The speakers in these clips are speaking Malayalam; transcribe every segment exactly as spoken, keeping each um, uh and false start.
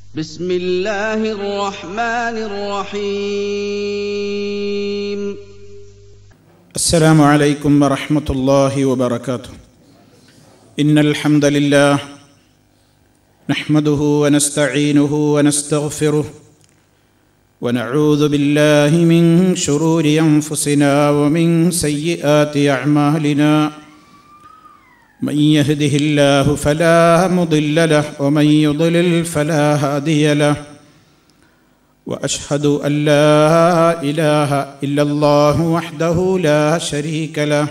بسم الله الرحمن الرحيم السلام عليكم ورحمة الله وبركاته. إن الحمد لله نحمده ونستعينه ونستغفره ونعوذ بالله من شرور أنفسنا ومن سيئات أعمالنا. من يهده الله فلا مضل له ومن يضلل فلا هادي له. وأشهد أن لا إله إلا الله وحده لا شريك له.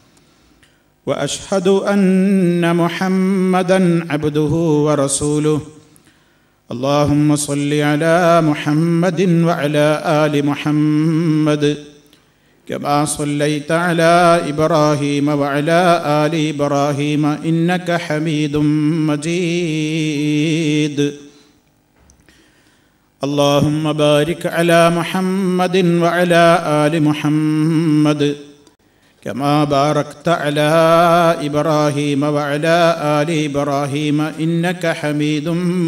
وأشهد أن محمدًا عبده ورسوله. اللهم صل على محمد وعلى آل محمد كما صليت على إبراهيم وعلى آل إبراهيم إنك حميد مجيد. اللهم بارك على محمد وعلى آل محمد كما باركت على إبراهيم وعلى آل إبراهيم إنك حميد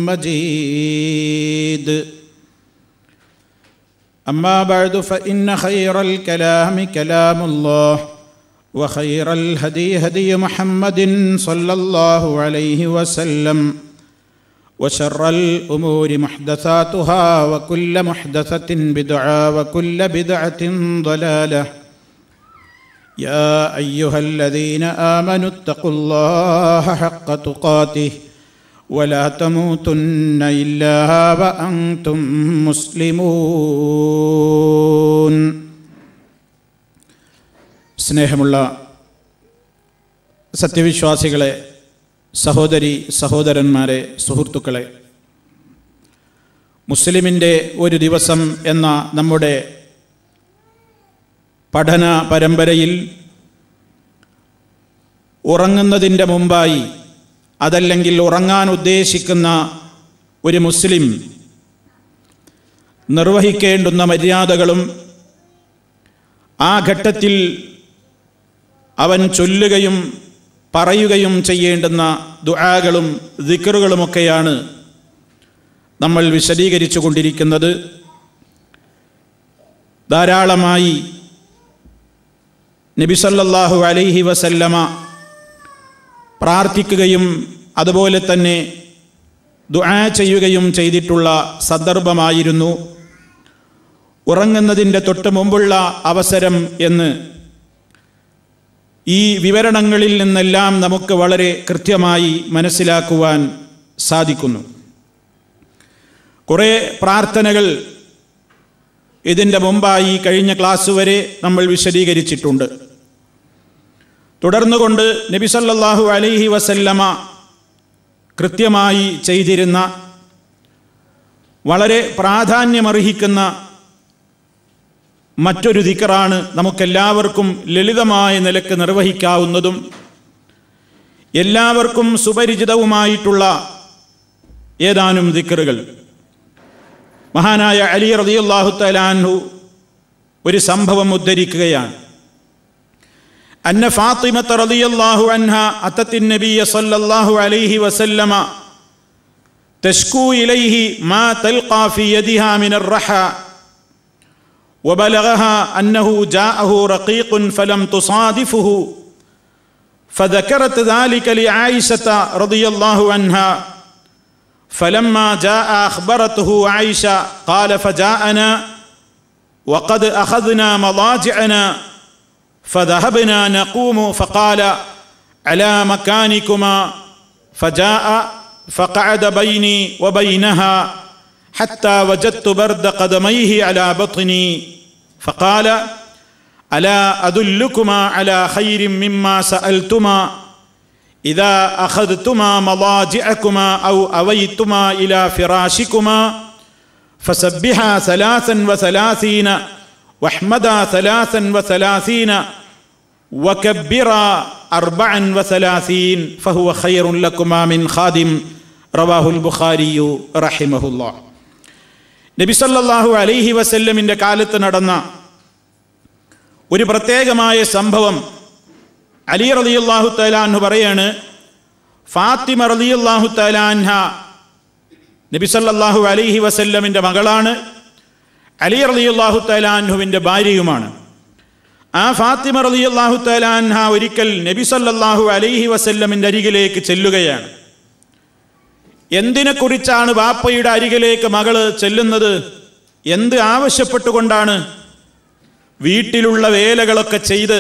مجيد. أما بعد فإن خير الكلام كلام الله وخير الهدي هدي محمد صلى الله عليه وسلم وشر الأمور محدثاتها وكل محدثة بدعة وكل بدعة ضلالة. يا أيها الذين آمنوا اتقوا الله حق تقاته ولا تموتن إلا وأنتم مسلمون. സ്നേഹമുള്ള സത്യവിശ്വാസികളെ, സഹോദരി സഹോദരന്മാരെ, സുഹൃത്തുക്കളെ, മുസ്ലിമിൻ്റെ ഒരു ദിവസം എന്ന നമ്മുടെ പഠന പരമ്പരയിൽ ഉറങ്ങുന്നതിൻ്റെ മുമ്പായി, അതല്ലെങ്കിൽ ഉറങ്ങാൻ ഉദ്ദേശിക്കുന്ന ഒരു മുസ്ലിം നിർവഹിക്കേണ്ടുന്ന മര്യാദകളും ആ ഘട്ടത്തിൽ അവൻ ചൊല്ലുകയും പറയുകയും ചെയ്യേണ്ടുന്ന ദുആകളും ദിക്റുകളുമൊക്കെയാണ് നമ്മൾ വിശദീകരിച്ചു കൊണ്ടിരിക്കുന്നത്. ധാരാളമായി നബി സല്ലല്ലാഹു അലൈഹി വസല്ലമ പ്രാർത്ഥിക്കുകയും അതുപോലെ തന്നെ ദുആ ചെയ്യുകയും ചെയ്തിട്ടുള്ള സന്ദർഭമായിരുന്നു ഉറങ്ങുന്നതിൻ്റെ തൊട്ട് മുമ്പുള്ള അവസരം എന്ന് ഈ വിവരണങ്ങളിൽ നിന്നെല്ലാം നമുക്ക് വളരെ കൃത്യമായി മനസ്സിലാക്കുവാൻ സാധിക്കുന്നു. കുറേ പ്രാർത്ഥനകൾ ഇതിൻ്റെ മുമ്പായി കഴിഞ്ഞ ക്ലാസ് വരെ നമ്മൾ വിശദീകരിച്ചിട്ടുണ്ട്. തുടർന്നുകൊണ്ട് നബി സല്ലല്ലാഹു അലൈഹി വസല്ലമ കൃത്യമായി ചെയ്തിരുന്ന വളരെ പ്രാധാന്യമർഹിക്കുന്ന മറ്റൊരു ദിക്റാണ് നമുക്കെല്ലാവർക്കും ലളിതമായ നിലക്ക് നിർവഹിക്കാവുന്നതും എല്ലാവർക്കും സുപരിചിതവുമായിട്ടുള്ള ഏതാനും ദിക്റുകൾ. മഹാനായ അലി റളിയല്ലാഹു തആല അൻഹു ഒരു സംഭവം ഉദ്ധരിക്കുകയാണ്. അന്ന ഫാത്തിമത റളിയല്ലാഹു അൻഹ അത്തത്തിൻ നബിയ സല്ലല്ലാഹു അലൈഹി വസല്ലമ തശ്കൂ ഇലൈഹി മാ തൽഖാ ഫി യദിഹാ മിനർ റഹാ وبلغها أنه جاءه رقيق فلم تصادفه فذكرت ذلك لعائشة رضي الله عنها فلما جاء أخبرته عائشة قال فجاءنا وقد أخذنا مضاجعنا فذهبنا نقوم فقال على مكانكما فجاء فقعد بيني وبينها حتى وجدت برد قدميه على بطني فقال ألا أدلكما على خير مما سألتما إذا أخذتما مضاجعكما أو أويتما إلى فراشكما فسبحا ثلاثا وثلاثين واحمدا ثلاثا وثلاثين وكبرا أربعا وثلاثين فهو خير لكما من خادم رواه البخاري رحمه الله. നബി സല്ലല്ലാഹു അലൈഹി വസല്ലമിൻ്റെ കാലത്ത് നടന്ന ഒരു പ്രത്യേകമായ സംഭവം അലി റളിയല്ലാഹു തആല അൻഹു പറയാണ്. ഫാത്തിമ റളിയല്ലാഹു തആല അൻഹ നബി സല്ലല്ലാഹു അലൈഹി വസല്ലമിൻ്റെ മകളാണ്, അലി റളിയല്ലാഹു തആല അൻഹുവിൻ്റെ ഭാര്യയുമാണ്. ആ ഫാത്തിമ റളിയല്ലാഹു തആല അൻഹ ഒരിക്കൽ നബി സല്ലല്ലാഹു അലൈഹി വസല്ലമിൻ്റെ അരികിലേക്ക് ചെല്ലുകയാണ്. എന്തിനെക്കുറിച്ചാണ് ബാപ്പയുടെ അരികിലേക്ക് മകള് ചെല്ലുന്നത്? എന്ത് ആവശ്യപ്പെട്ടുകൊണ്ടാണ്? വീട്ടിലുള്ള വേലകളൊക്കെ ചെയ്ത്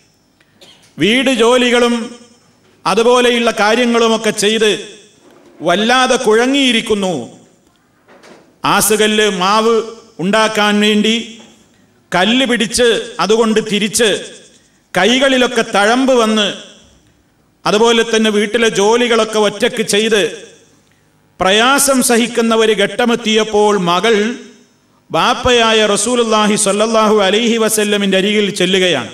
വീട് ജോലികളും അതുപോലെയുള്ള കാര്യങ്ങളുമൊക്കെ ചെയ്ത് വല്ലാതെ കുഴങ്ങിയിരിക്കുന്നു. ആസുകല്ല് മാവ് ഉണ്ടാക്കാൻ വേണ്ടി കല്ല് പിടിച്ച് അതുകൊണ്ട് തിരിച്ച് കൈകളിലൊക്കെ തഴമ്പ് വന്ന്, അതുപോലെ തന്നെ വീട്ടിലെ ജോലികളൊക്കെ ഒറ്റയ്ക്ക് ചെയ്ത് പ്രയാസം സഹിക്കുന്ന ഒരു ഘട്ടമെത്തിയപ്പോൾ മകൾ ബാപ്പയായ റസൂലുള്ളാഹി സ്വല്ലല്ലാഹു അലൈഹി വസല്ലമിൻ്റെ അരികിൽ ചെല്ലുകയാണ്.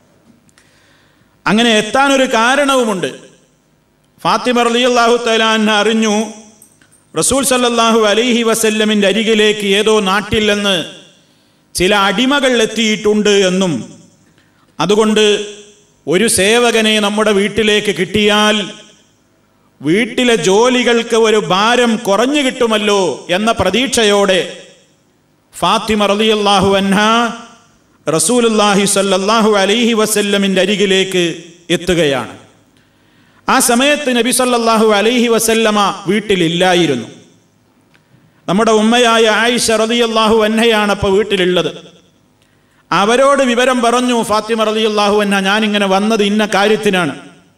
അങ്ങനെ എത്താനൊരു കാരണവുമുണ്ട്. ഫാത്തിമ റളിയല്ലാഹു തആല അൻഹ അറിഞ്ഞു റസൂൽ സല്ലല്ലാഹു അലൈഹി വസല്ലമിൻ്റെ അരികിലേക്ക് ഏതോ നാട്ടിൽ നിന്ന് ചില അടിമകൾ എത്തിയിട്ടുണ്ട് എന്നും, അതുകൊണ്ട് ഒരു സേവകനെ നമ്മുടെ വീട്ടിലേക്ക് കിട്ടിയാൽ വീട്ടിലെ ജോലികൾക്ക് ഒരു ഭാരം കുറഞ്ഞു കിട്ടുമല്ലോ എന്ന പ്രതീക്ഷയോടെ ഫാത്തിമ റളിയല്ലാഹു അൻഹ റസൂലുള്ളാഹി സ്വല്ലല്ലാഹു അലൈഹി വസല്ലമിൻ്റെ അരികിലേക്ക് എത്തുകയാണ്. ആ സമയത്ത് നബി സല്ലല്ലാഹു അലൈഹി വസല്ലമ വീട്ടിലില്ലായിരുന്നു. നമ്മുടെ ഉമ്മയായ ആയിഷ റളിയല്ലാഹു അൻഹയാണ് അപ്പോൾ വീട്ടിലുള്ളത്. അവരോട് വിവരം പറഞ്ഞു ഫാത്തിമ റളിയല്ലാഹു അൻഹ, ഞാനിങ്ങനെ വന്നത് ഇന്ന കാര്യത്തിനാണ്,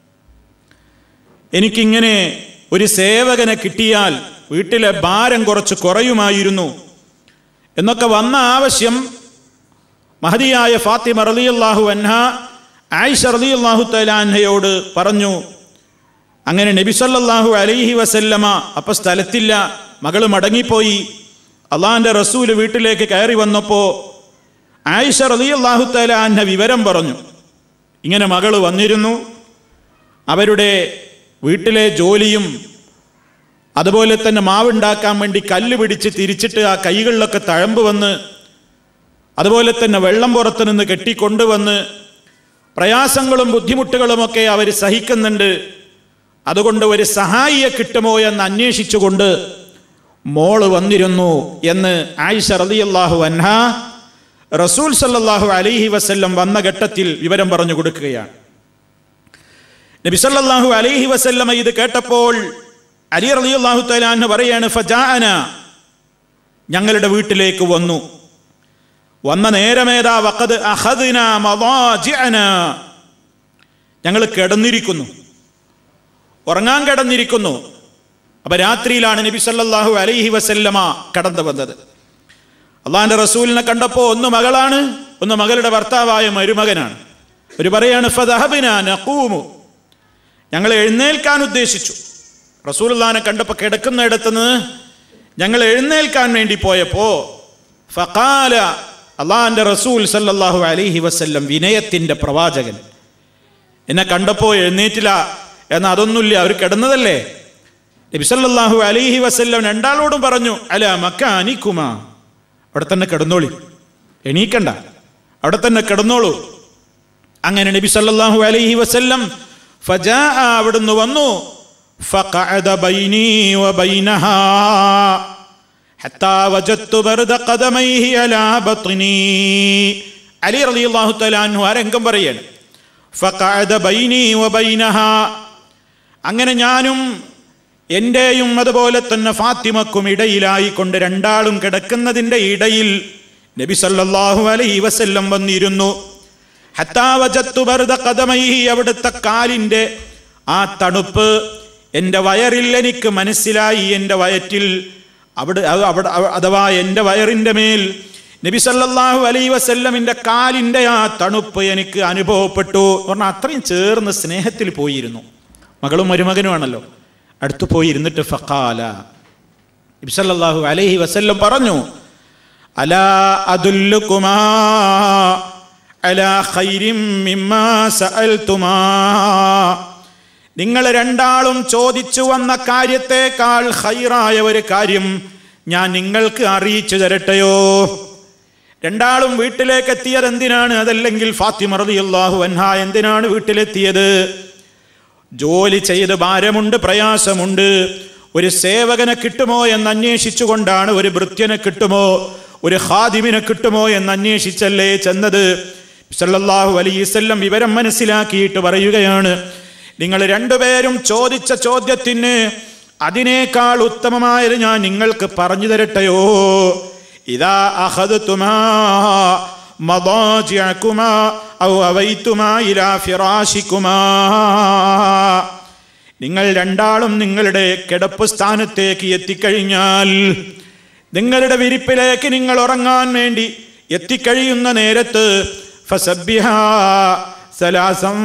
എനിക്കിങ്ങനെ ഒരു സേവകനെ കിട്ടിയാൽ വീട്ടിലെ ഭാരം കുറച്ച് കുറയുമായിരുന്നു എന്നൊക്കെ വന്ന ആവശ്യം മഹദിയായ ഫാത്തിമ റളിയല്ലാഹു അൻഹ ആയിഷ റളിയല്ലാഹു തആല അൻഹയോട് പറഞ്ഞു. അങ്ങനെ നബി സല്ലല്ലാഹു അലൈഹി വസല്ലമ അപ്പോൾ സ്ഥലത്തില്ല, മകൾ മടങ്ങിപ്പോയി. അള്ളാഹിൻ്റെ റസൂല് വീട്ടിലേക്ക് കയറി വന്നപ്പോൾ ആയിഷ റളിയല്ലാഹു തആല അൻഹ വിവരം പറഞ്ഞു, ഇങ്ങനെ മകൾ വന്നിരുന്നു, അവരുടെ വീട്ടിലെ ജോലിയും അതുപോലെ തന്നെ മാവുണ്ടാക്കാൻ വേണ്ടി കല്ല് പിടിച്ച് തിരിച്ചിട്ട് ആ കൈകളിലൊക്കെ തഴമ്പ് വന്ന്, അതുപോലെ തന്നെ വെള്ളം പുറത്തു നിന്ന് കെട്ടിക്കൊണ്ടുവന്ന് പ്രയാസങ്ങളും ബുദ്ധിമുട്ടുകളുമൊക്കെ അവർ സഹിക്കുന്നുണ്ട്, അതുകൊണ്ട് ഒരു സഹായിയെ കിട്ടുമോ എന്ന് അന്വേഷിച്ചുകൊണ്ട് മോള് വന്നിരുന്നു എന്ന് ആയിഷ റളിയല്ലാഹു അൻഹ റസൂൽ സല്ലല്ലാഹു അലൈഹി വസല്ലം വന്ന ഘട്ടത്തിൽ വിവരം പറഞ്ഞു കൊടുക്കുകയാണ്. നബി സല്ലല്ലാഹു അലൈഹി വസല്ലമ ഇത് കേട്ടപ്പോൾ അലി റളിയല്ലാഹു തആല അൻഹു പറയാണ്, ഫജാഅന, ഞങ്ങളുടെ വീട്ടിലേക്ക് വന്നു. വന്ന നേരമേതാ വഖദ് അഖദ്നാ മവാജിഅന, ഞങ്ങൾ കിടന്നിരിക്കുന്നു, ഉറങ്ങാൻ കിടന്നിരിക്കുന്നു. അപ്പൊ രാത്രിയിലാണ് നബി സല്ലല്ലാഹു അലൈഹി വസല്ലമ കടന്നു വന്നത്. അള്ളാഹിന്റെ റസൂലിനെ കണ്ടപ്പോൾ ഒന്ന് മകളാണ്, ഒന്ന് മകളുടെ ഭർത്താവായ മരുമകനാണ്. ഒരു പറയാണ് ഫദഹബനാ നഖൂമു, ഞങ്ങൾ എഴുന്നേൽക്കാൻ ഉദ്ദേശിച്ചു. റസൂലുള്ളാഹിനെ കണ്ടപ്പോൾ കിടക്കുന്നിടത്തുനിന്ന് ഞങ്ങൾ എഴുന്നേൽക്കാൻ വേണ്ടി പോയപ്പോ ഫഖാല, അള്ളാഹിന്റെ റസൂൽ സല്ലല്ലാഹു അലൈഹി വസല്ലം, വിനയത്തിന്റെ പ്രവാചകൻ, എന്നെ കണ്ടപ്പോൾ എഴുന്നേറ്റില്ല എന്ന് അതൊന്നുമില്ല, അവർ കിടന്നതല്ലേ. നബി സല്ലല്ലാഹു അലൈഹി വസല്ലം രണ്ടാളോടും പറഞ്ഞു, അല മക്കാനിക്കുമാ, അവിടെ തന്നെ കിടന്നോളി, എണീക്കണ്ട, അവിടെ തന്നെ കിടന്നോളൂ. അങ്ങനെ നബി സല്ലല്ലാഹു അലൈഹി വസല്ലം ഫജാഅ, അവിടുന്ന് വന്നു. ഫഖഅദ ബൈനി വബൈനഹാ ഹത്താ വജദ്തു ബർദ ഖദമൈഹി അലാ ബത്നി. അലി റളിയല്ലാഹു തആല അൻഹു ആ രംഗം പറയാണ്. ഫഖഅദ ബൈനി വബൈനഹാ, അങ്ങനെ ഞാനും എൻ്റെയും അതുപോലെ തന്നെ ഫാത്തിമക്കും ഇടയിലായി കൊണ്ട് രണ്ടാളും കിടക്കുന്നതിൻ്റെ ഇടയിൽ നബി സല്ലല്ലാഹു അലൈഹി വസല്ലം വന്നിരുന്നു. ഹത്താ വജദ്തു ബർദ ഖദമൈഹി, അവിടുത്തെ കാലിൻ്റെ ആ തണുപ്പ് എൻ്റെ വയറിൽ എനിക്ക് മനസ്സിലായി. എൻ്റെ വയറ്റിൽ അവിടെ അവിടെ അഥവാ എൻ്റെ വയറിൻ്റെ മേൽ നബി സല്ലല്ലാഹു അലൈഹി വസല്ലമിൻ്റെ കാലിൻ്റെ ആ തണുപ്പ് എനിക്ക് അനുഭവപ്പെട്ടു. പറഞ്ഞാൽ അത്രയും ചേർന്ന് സ്നേഹത്തിൽ പോയിരുന്നു. മകളും മരുമകനുമാണല്ലോ. അടുത്തു പോയി ഇരുന്നിട്ട് ഫഖാല, നബി സല്ലല്ലാഹു അലൈഹി വസല്ലം പറഞ്ഞു, അലാ അദുല്ലുകുമാ അലാ ഖൈരിൻ മിമ്മാ സഅൽതുമാ, നിങ്ങൾ രണ്ടാളും ചോദിച്ചു വന്ന കാര്യത്തേക്കാൾ ഖൈറായ ഒരു കാര്യം ഞാൻ നിങ്ങൾക്ക് അറിയിച്ചു തരട്ടെയോ? രണ്ടാളും വീട്ടിലേക്ക് എത്തിയത് എന്തിനാണ്? അതല്ലെങ്കിൽ ഫാത്തിമ റളിയല്ലാഹു അൻഹ എന്തിനാണ് വീട്ടിലെത്തിയത്? ജോലി ചെയ്ത് ഭാരമുണ്ട്, പ്രയാസമുണ്ട്, ഒരു സേവകനെ കിട്ടുമോ എന്ന് അന്വേഷിച്ചുകൊണ്ടാണ്, ഒരു ഭൃത്യനെ കിട്ടുമോ, ഒരു ഖാദിമിനെ കിട്ടുമോ എന്ന് അന്വേഷിച്ചല്ലേ ചെന്നത്. സല്ലല്ലാഹു അലൈഹി വസല്ലം വിവരം മനസ്സിലാക്കിയിട്ട് പറയുകയാണ്, നിങ്ങൾ രണ്ടുപേരും ചോദിച്ച ചോദ്യത്തിന് അതിനേക്കാൾ ഉത്തമമായത് ഞാൻ നിങ്ങൾക്ക് പറഞ്ഞു തരട്ടെയോ. ഇദാ അഖദതുമാ മദാജിഅകുമാ ഔ അവൈതുമാ ഇലാ ഫിറാശികുമാ, നിങ്ങൾ രണ്ടാളും നിങ്ങളുടെ കിടപ്പ് സ്ഥാനത്തേക്ക് എത്തിക്കഴിഞ്ഞാൽ, നിങ്ങളുടെ വിരിപ്പിലേക്ക് നിങ്ങൾ ഉറങ്ങാൻ വേണ്ടി എത്തിക്കഴിയുന്ന നേരത്ത് ഫസബ്ബിഹാ സലാസം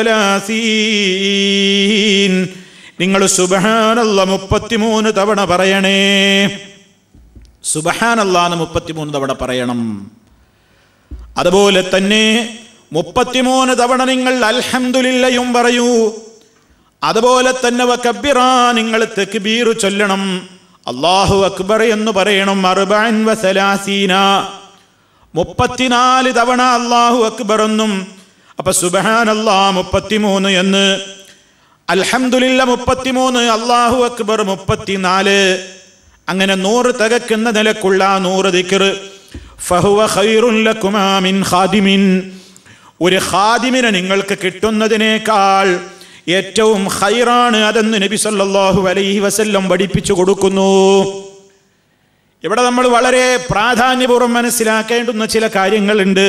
വസലാസീൻ, നിങ്ങൾ സുബ്ഹാനല്ലാഹ് മുപ്പത്തിമൂന്ന് തവണ പറയണേ. സുബ്ഹാനല്ലാഹ് മുപ്പത്തിമൂന്ന് തവണ പറയണം. അതുപോലെ തന്നെ മുപ്പത്തിമൂന്ന് തവണ നിങ്ങൾ അൽഹംദുലില്ലയും പറയൂ. അതുപോലെ തന്നെ വകബ്ബിറാ, നിങ്ങൾ തക്ബീർ ചൊല്ലണം, അല്ലാഹു അക്ബർ എന്ന് പറയണം. അർബഅൻ വസലാസീന, മുപ്പത്തിനാല് തവണ അല്ലാഹു അക്ബർ എന്നും, അപ്പൊ സുബ്ഹാനല്ലാഹ് മുപ്പത്തിമൂന്ന് എന്ന്, അൽഹംദുലില്ലാഹ് മുപ്പത്തിമൂന്ന്, അല്ലാഹു അക്ബർ മുപ്പത്തിനാല്, അങ്ങനെ നൂറ് തികക്കുന്ന നിലക്കുള്ള നൂറ് ദിക്ർ. ഫഹുവ ഖൈറുൻ ലകുമാ മിൻ ഖാദിമിൻ, ഒരു ഖാദിമിനെ നിങ്ങൾക്ക് കിട്ടുന്നതിനേക്കാൾ ഏറ്റവും ഖൈറാണ് അതെന്ന് നബി സല്ലല്ലാഹു അലൈഹി വസല്ലം പഠിപ്പിച്ചു കൊടുക്കുന്നു. ഇവിടെ നമ്മൾ വളരെ പ്രാധാന്യപൂർവ്വം മനസ്സിലാക്കേണ്ടുന്ന ചില കാര്യങ്ങളുണ്ട്.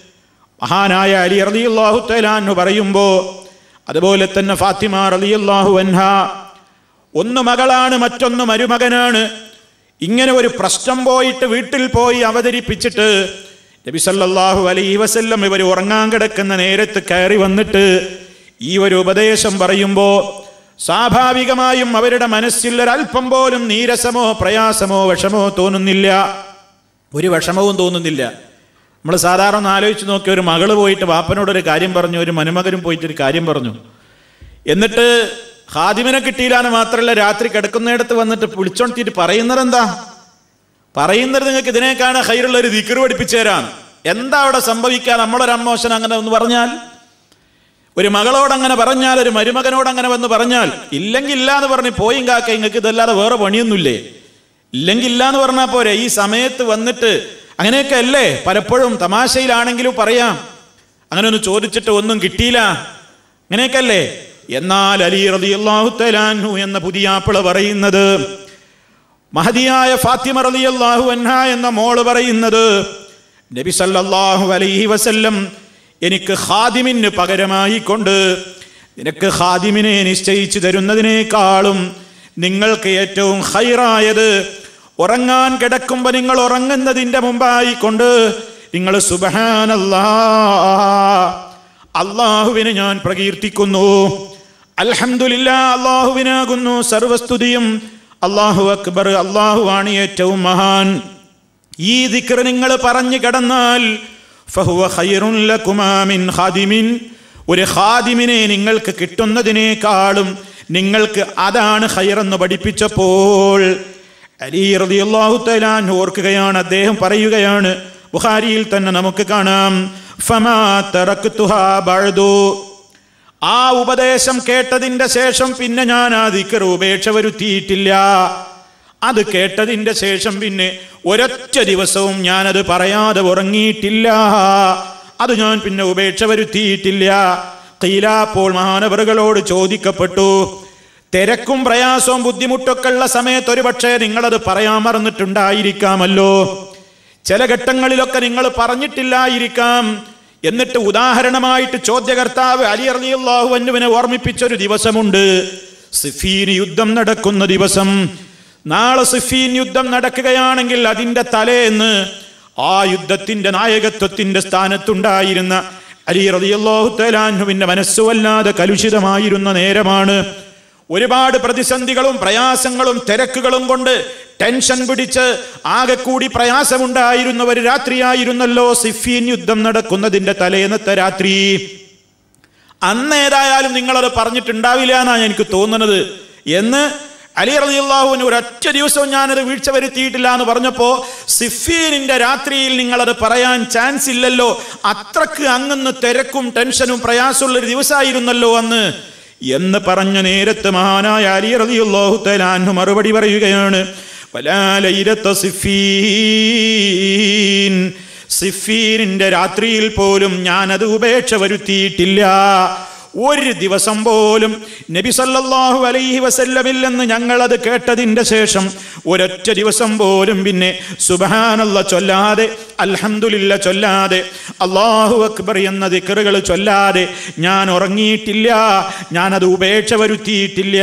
മഹാനായ അലി റളിയല്ലാഹു തആല അൻഹു പറയുമ്പോൾ, അതുപോലെ തന്നെ ഫാത്തിമ റളിയല്ലാഹു അൻഹ, ഒന്ന് മകളാണ് മറ്റൊന്ന് മരുമകനാണ്. ഇങ്ങനെ ഒരു പ്രശ്നം പോയിട്ട് വീട്ടിൽ പോയി അവതരിപ്പിച്ചിട്ട് നബി സല്ലല്ലാഹു അലൈഹി വസല്ലം ഇവർ ഉറങ്ങാൻ കിടക്കുന്ന നേരത്ത് കയറി വന്നിട്ട് ഈ ഒരു ഉപദേശം പറയുമ്പോൾ സ്വാഭാവികമായും അവരുടെ മനസ്സിൽ ഒരല്പം പോലും നീരസമോ പ്രയാസമോ വിഷമോ തോന്നുന്നില്ല, ഒരു വിഷമവും തോന്നുന്നില്ല. നമ്മൾ സാധാരണ ആലോചിച്ച് നോക്കി, ഒരു മകള് പോയിട്ട് വാപ്പനോടൊരു കാര്യം പറഞ്ഞു, ഒരു മരുമകനും പോയിട്ടൊരു കാര്യം പറഞ്ഞു, എന്നിട്ട് ഖാദിമിനെ കിട്ടിയില്ലാന്ന് മാത്രമല്ല രാത്രി കിടക്കുന്നിടത്ത് വന്നിട്ട് വിളിച്ചോണ്ടിട്ട് പറയുന്നത് എന്താ? പറയുന്നത് നിങ്ങൾക്ക് ഇതിനേക്കാണ് ഖൈറുള്ള ഒരു ദിക്ർ പഠിപ്പിച്ചു തരാൻ. എന്താ അവിടെ സംഭവിക്കുക? നമ്മളൊരു അമ്മോശൻ അങ്ങനെ ഒന്ന് പറഞ്ഞാൽ, ഒരു മകളോടങ്ങനെ പറഞ്ഞാൽ, ഒരു മരുമകനോട് അങ്ങനെ വന്ന് പറഞ്ഞാൽ, ഇല്ലെങ്കിൽ ഇല്ല എന്ന് പറഞ്ഞ് പോയും കാക്ക, നിങ്ങൾക്ക് ഇതല്ലാതെ വേറെ പണിയൊന്നുമില്ലേ, ഇല്ലെങ്കിൽ ഇല്ല എന്ന് പറഞ്ഞാൽ പോരെ. ഈ സമയത്ത് വന്നിട്ട് അങ്ങനെയൊക്കെ അല്ലേ പലപ്പോഴും തമാശയിലാണെങ്കിലും പറയാം, അങ്ങനെ ഒന്ന് ചോദിച്ചിട്ട് ഒന്നും കിട്ടിയില്ല, അങ്ങനെയൊക്കെ അല്ലേ. എന്നാൽ അലി റളിയല്ലാഹു തആല അൻഹു എന്ന പുതിയാപ്പിള പറയുന്നത്, മഹദിയായ ഫാത്തിമ റളിയല്ലാഹു അൻഹ എന്ന മോള് പറയുന്നത്, നബി സല്ലല്ലാഹു അലൈഹി വസല്ലം എനിക്ക് ഖാദിമിന് പകരമായി കൊണ്ട് നിനക്ക് ഖാദിമിനെ നിശ്ചയിച്ചു തരുന്നതിനേക്കാളും നിങ്ങൾക്ക് ഏറ്റവും ഖൈറായത് ഉറങ്ങാൻ കിടക്കുമ്പോൾ നിങ്ങൾ ഉറങ്ങുന്നതിൻ്റെ മുമ്പായി കൊണ്ട് നിങ്ങൾ സുബ്ഹാനല്ലാഹ്, അല്ലാഹുവിനെ ഞാൻ പ്രകീർത്തിക്കുന്നു, അൽഹംദുലില്ലാഹ്, അല്ലാഹുവിനാകുന്നു സർവസ്തുതിയും, അല്ലാഹു അക്ബർ, അല്ലാഹുവാണ് ഏറ്റവും മഹാൻ. ഈ ദിക്ർ നിങ്ങൾ പറഞ്ഞു കിടന്നാൽ ഫഹുവ ഖൈറുൻ ലകുമാ മിൻ ഖാദിമിൻ, ഒരു ഖാദിമിനെ നിങ്ങൾക്ക് കിട്ടുന്നതിനേക്കാളും നിങ്ങൾക്ക് അതാണ് ഖൈറെന്ന് പഠിപ്പിച്ചപ്പോൾ അലി റളിയല്ലാഹു തആല അൻഹു ഓർക്കുകയാണ്. അദ്ദേഹം പറയുകയാണ്, ബുഖാരിയിൽ തന്നെ നമുക്ക് കാണാം, ഫമാ തറക്തുഹാ ബഅദു, ആ ഉപദേശം കേട്ടതിന്റെ ശേഷം പിന്നെ ഞാൻ ആ ദിക്ർ ഉപേക്ഷ വരുത്തിയിട്ടില്ല. അത് കേട്ടതിന്റെ ശേഷം പിന്നെ ഒരൊറ്റ ദിവസവും ഞാനത് പറയാതെ ഉറങ്ങിയിട്ടില്ല, അത് ഞാൻ പിന്നെ ഉപേക്ഷ വരുത്തിയിട്ടില്ല. ഖീല, അപ്പോൾ മഹാനവറുകളോട് ചോദിക്കപ്പെട്ടു, തിരക്കും പ്രയാസവും ബുദ്ധിമുട്ടൊക്കെ ഉള്ള സമയത്ത് ഒരു പക്ഷേ നിങ്ങളത് പറയാൻ മറന്നിട്ടുണ്ടായിരിക്കാമല്ലോ, ചില ഘട്ടങ്ങളിലൊക്കെ നിങ്ങൾ പറഞ്ഞിട്ടില്ലായിരിക്കാം. എന്നിട്ട് ഉദാഹരണമായിട്ട് ചോദ്യകർത്താവ് അലി റളിയല്ലാഹു അൻഹുവിനെ ഓർമ്മിപ്പിച്ചൊരു ദിവസമുണ്ട്, സിഫീൻ യുദ്ധം നടക്കുന്ന ദിവസം. നാളെ സിഫീൻ യുദ്ധം നടക്കുകയാണെങ്കിൽ അതിൻ്റെ തലേന്ന് ആ യുദ്ധത്തിന്റെ നായകത്വത്തിന്റെ സ്ഥാനത്തുണ്ടായിരുന്ന അലി റളിയല്ലാഹു തആല അൻഹുവിന്റെ മനസ്സ് വല്ലാതെ കലുഷിതമായിരുന്ന നേരമാണ്. ഒരുപാട് പ്രതിസന്ധികളും പ്രയാസങ്ങളും തിരക്കുകളും കൊണ്ട് ടെൻഷൻ പിടിച്ച് ആകെ കൂടി പ്രയാസമുണ്ടായിരുന്ന ഒരു രാത്രിയായിരുന്നല്ലോ സിഫീൻ യുദ്ധം നടക്കുന്നതിന്റെ തലേന്നത്തെ രാത്രി. അന്ന് ഏതായാലും നിങ്ങളത് പറഞ്ഞിട്ടുണ്ടാവില്ല എന്നാണ് എനിക്ക് തോന്നുന്നത് എന്ന് അലി റളിയല്ലാഹു അൻഹു ഒരൊറ്റ ദിവസവും ഞാനത് വീഴ്ച വരുത്തിയിട്ടില്ല എന്ന് പറഞ്ഞപ്പോ, സിഫീനിന്റെ രാത്രിയിൽ നിങ്ങളത് പറയാൻ ചാൻസ് ഇല്ലല്ലോ, അത്രക്ക് അങ്ങന്ന് തിരക്കും ടെൻഷനും പ്രയാസമുള്ളൊരു ദിവസമായിരുന്നല്ലോ അന്ന് എന്ന് പറഞ്ഞ നേരത്ത് മഹാനായ അലി റളിയല്ലാഹു തആല അൻഹു മറുപടി പറയുകയാണ്, വലാ ലൈലത സിഫീൻ, സിഫീനിന്റെ രാത്രിയിൽ പോലും ഞാനത് ഉപേക്ഷ വരുത്തിയിട്ടില്ല. ഒരു ദിവസം പോലും നബി സല്ലല്ലാഹു അലൈഹി വസല്ലമിൽ നിന്ന് ഞങ്ങളത് കേട്ടതിൻ്റെ ശേഷം ഒരൊറ്റ ദിവസം പോലും പിന്നെ സുബ്ഹാനല്ലാഹ് ചൊല്ലാതെ, അൽഹംദുലില്ലാഹ് ചൊല്ലാതെ, അല്ലാഹു അക്ബർ എന്ന ദിക്റുകൾ ചൊല്ലാതെ ഞാൻ ഉറങ്ങിയിട്ടില്ല, ഞാനത് ഉപേക്ഷ വരുത്തിയിട്ടില്ല.